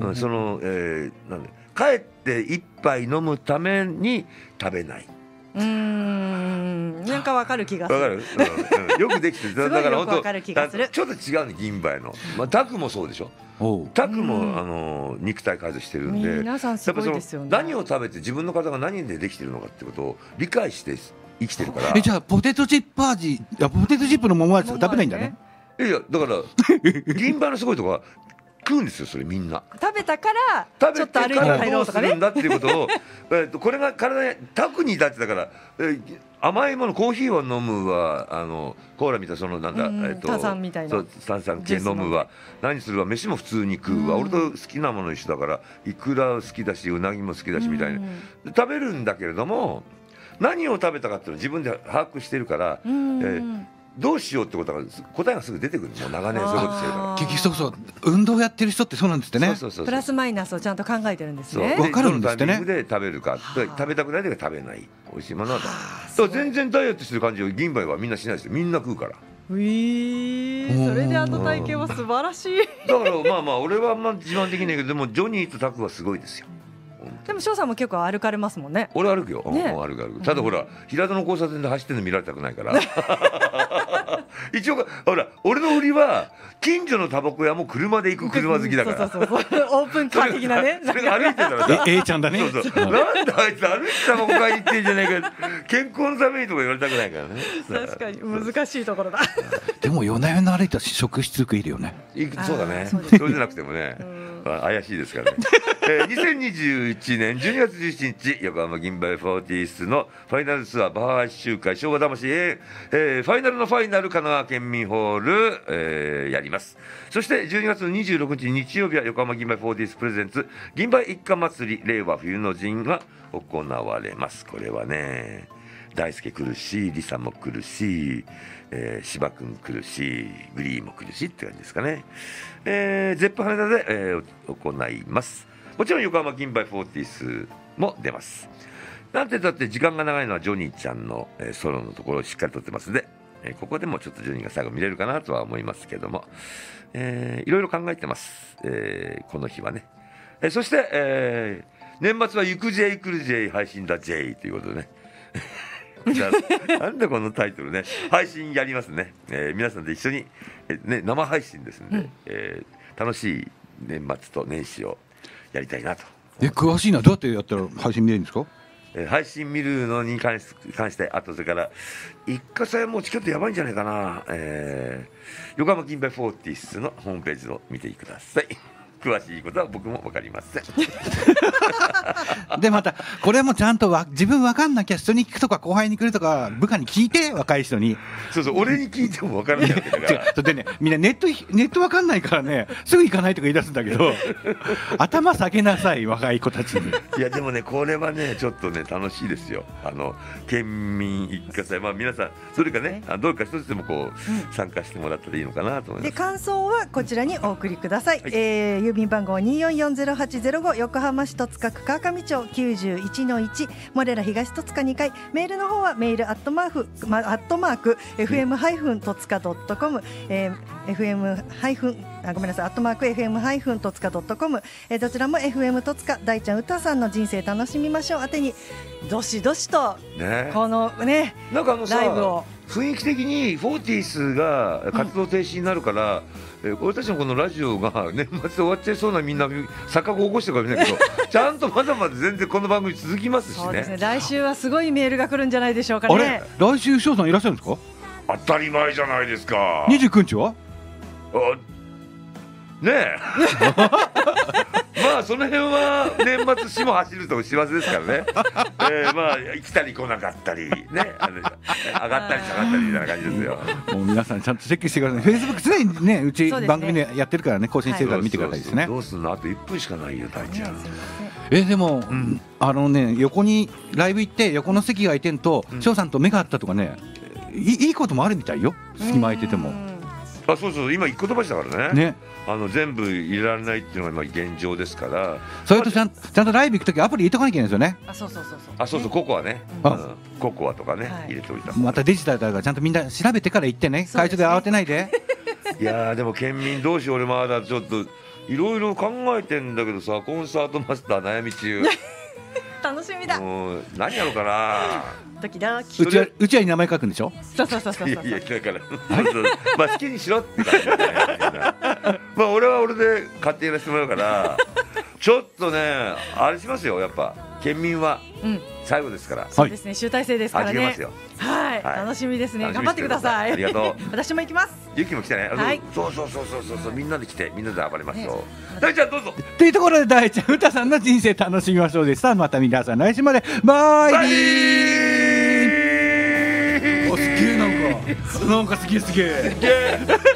S3: その、えー、なんで帰って一杯飲むために食べない。
S2: うーんなんかわかる気がする。
S3: わかる、うんうん、よくできてるだから本当ちょっと違うね銀杯の、まあ、タクもそうでしょ。タクもあの肉体改造してるんで
S2: 皆さんすごいですよね。
S3: 何を食べて自分の体が何でできてるのかってことを理解して生きてるから。
S1: えじゃあポテトチップ味いやポテトチップの桃味とか食べないんだね。
S3: いやいやだから銀杯のすごいとこは食うんですよそれみんな。
S2: 食べたからちょっと歩いて帰ろうとかね。
S3: どうするんだっていうことをえっとこれが体にタクにだってだから、えー、甘いものコーヒーを飲むはあのコーラみたいなそのなんだ、
S2: うん
S3: えっと
S2: 炭酸みたいなそう
S3: 炭酸系飲むは何するは飯も普通に食うわ、うん、俺と好きなもの一緒だからイクラ好きだしうなぎも好きだしみたいな、うん、食べるんだけれども何を食べたかっていうのを自分で把握してるから、うんえーどうしようってことが答えがすぐ出てくる。もう長年そういうことしてるから。
S1: 結局そうそう運動やってる人ってそうなんですってね。そうそうそう
S2: プラスマイナスをちゃんと考えてるんですね。
S1: 分かるんですってね。
S3: どのタイミングで食べるか食べたくないで食べない美味しいものはだ全然ダイエットしてる感じを銀杯はみんなしないですよ。みんな食うから。
S2: うぃそれであの体型は素晴らしい。
S3: だからまあまあ俺はあんま自慢できないけどでもジョニーとタクはすごいですよ。
S2: でも翔さんも結構歩かれますもんね。
S3: 俺歩くよ、ね、歩く歩く。ただほら、うん、平戸の交差点で走ってるの見られたくないから一応ほら俺の売りは近所のタバコ屋も車で行く車好きだから。
S2: そうそうそうオープンカー的なね。
S3: それが歩いてたらさ
S1: A ちゃんだね。
S3: そうそうなんであいつ歩いてタバコ買いに行ってんじゃないか健康のためにとか言われたくないからね。
S2: 確かに難しいところだ
S1: でも夜な夜な歩いたら食室食いるよね。
S3: そうだね。それじゃなくてもね怪しいですからねえー、にせんにじゅういちねんじゅうにがつじゅうしちにち横浜銀杯フォーティースのファイナルツアーバハワイ集会昭和魂へ、えー、ファイナルのファイナル神奈川県民ホール、えー、やります。そしてじゅうにがつにじゅうろくにち日曜日は横浜銀杯フォーティースプレゼンツ銀杯一家祭り令和冬の陣が行われます。これはね大輔来るしリサも来るし、えー、芝君来るしグリーンも来るしって感じですかね。えー、ゼップ羽田で、えー、行います。もちろん横浜銀杯フォーティースも出ます。なんてだって時間が長いのはジョニーちゃんの、えー、ソロのところをしっかりとってますので、 えー、ここでもちょっとじゅうにがつ最後見れるかなとは思いますけども、えー、いろいろ考えてます、えー、この日はね、えー、そして、えー、年末は行く J 来る J 配信だ J ということでねなんでこのタイトルね、配信やりますね、えー、皆さんで一緒に、えーね、生配信ですので、うん、えー、楽しい年末と年始をやりたいなと。
S1: え、詳しいな。どうやってやったら配信見れるんですか？
S3: えー、配信見るのに関し、関して、あとそれから一過性もうチケットやばいんじゃないかな、えー、横浜金杯フォーティスのホームページを見てください。詳しいことは僕も分かりません
S1: でまたこれもちゃんとわ自分分かんなきゃ人に聞くとか後輩に来るとか部下に聞いて、若い人に。
S3: そうそう、俺に聞いても分からないわけだから
S1: でね、みんなネットネット分かんないからね、すぐ行かないとか言い出すんだけど頭下げなさい、若い子たちに。
S3: いやでもね、これはねちょっとね楽しいですよ。あの県民一家祭、まあ皆さんどれかね、どれか一つでもこう、うん、参加してもらったらいいのかなと思います。
S2: で感想はこちらにお送りください、はい、えー、郵便番号にーよんよんゼロはちゼロご、横浜市戸塚区川上町 きゅうじゅういちのいち、モレラ東戸塚にかい、メールの方はメールアットマーク、ま、アットマーク エフエム 戸塚 .com、えー、エフエム あごめんなさいアットマーク エフエム 戸塚 .com、えー、どちらも エフエム 戸塚大ちゃん歌さんの人生楽しみましょう宛てにどしどしと、ね、このね
S3: なんかあのさ
S2: ライブを
S3: 雰囲気的にフォーティースが活動停止になるから、うん、えー、俺たちのこのラジオが年末終わっちゃいそうな、みんな錯覚を起こしてるかもしれないけどちゃんとまだまだ全然この番組続きますしね。
S2: そうですね、来週はすごいメールが来るんじゃないでしょうかね。
S1: あれ、来週翔さんいらっしゃるんですか？
S3: 当たり前じゃないですか。
S1: にじゅうくにちは
S3: ねえまあその辺は年末市も走ると幸せですからね、えー、まあ来たり来なかったりね、あの上がったり下がったりみたいな感じですよ。
S1: もう皆さんちゃんとチェックしてください。フェイスブック常にね、うち番組でやってるからね、更新してるから見てくださいですね。
S3: はい、どうすんの、あといっぷんしかないよ大ちゃん。
S1: えでも、うん、あのね、横にライブ行って横の席が空いてんと翔、うん、さんと目が合ったとかね、いいいこともあるみたいよ、隙間空いてても。
S3: あ、そうそう、今一個飛ばしだからね。
S1: ね、あ
S3: の全部入れられないっていうのが今現状ですから。
S1: それとちゃんちゃんとライブ行くときアプリ入れとかなきゃいけないんですよね。
S2: あ、そうそうそうそう。
S3: あ、そうそう、ココアね。うん、ココアとかね、はい、入れておいた。
S1: またデジタルだからちゃんとみんな調べてから行ってね。会場で慌てないで。
S3: いやーでも県民同士、俺まだちょっといろいろ考えてんだけどさ、コンサートマスター悩み中。
S2: 楽しみだ。
S3: もう何やろうかな。
S2: ドキドキ。
S1: うちはうちはに名前書くんでしょ。
S2: そうそうそうそう。
S3: いやいやだからまあ好きにしろって感じだね。まあ俺は俺で勝手にやらせてもらうからちょっとねあれしますよ、やっぱ県民は最後ですから。うん、
S2: そうですね、集大成ですからね。
S3: 始めますよ。
S2: はい、はい、楽しみですね。頑張ってください。
S3: ありがとう。
S2: 私も行きます。
S3: ゆきも来てね。
S2: はい。
S3: そうそうそうそうそうそう、みんなで来てみんなで暴れましょう。大ちゃんどうぞ。
S1: というところで大ちゃん歌さんの人生楽しみましょうでした。また皆さん来週までバイビー。お、すげえ、なんかなんかすげえすげえ。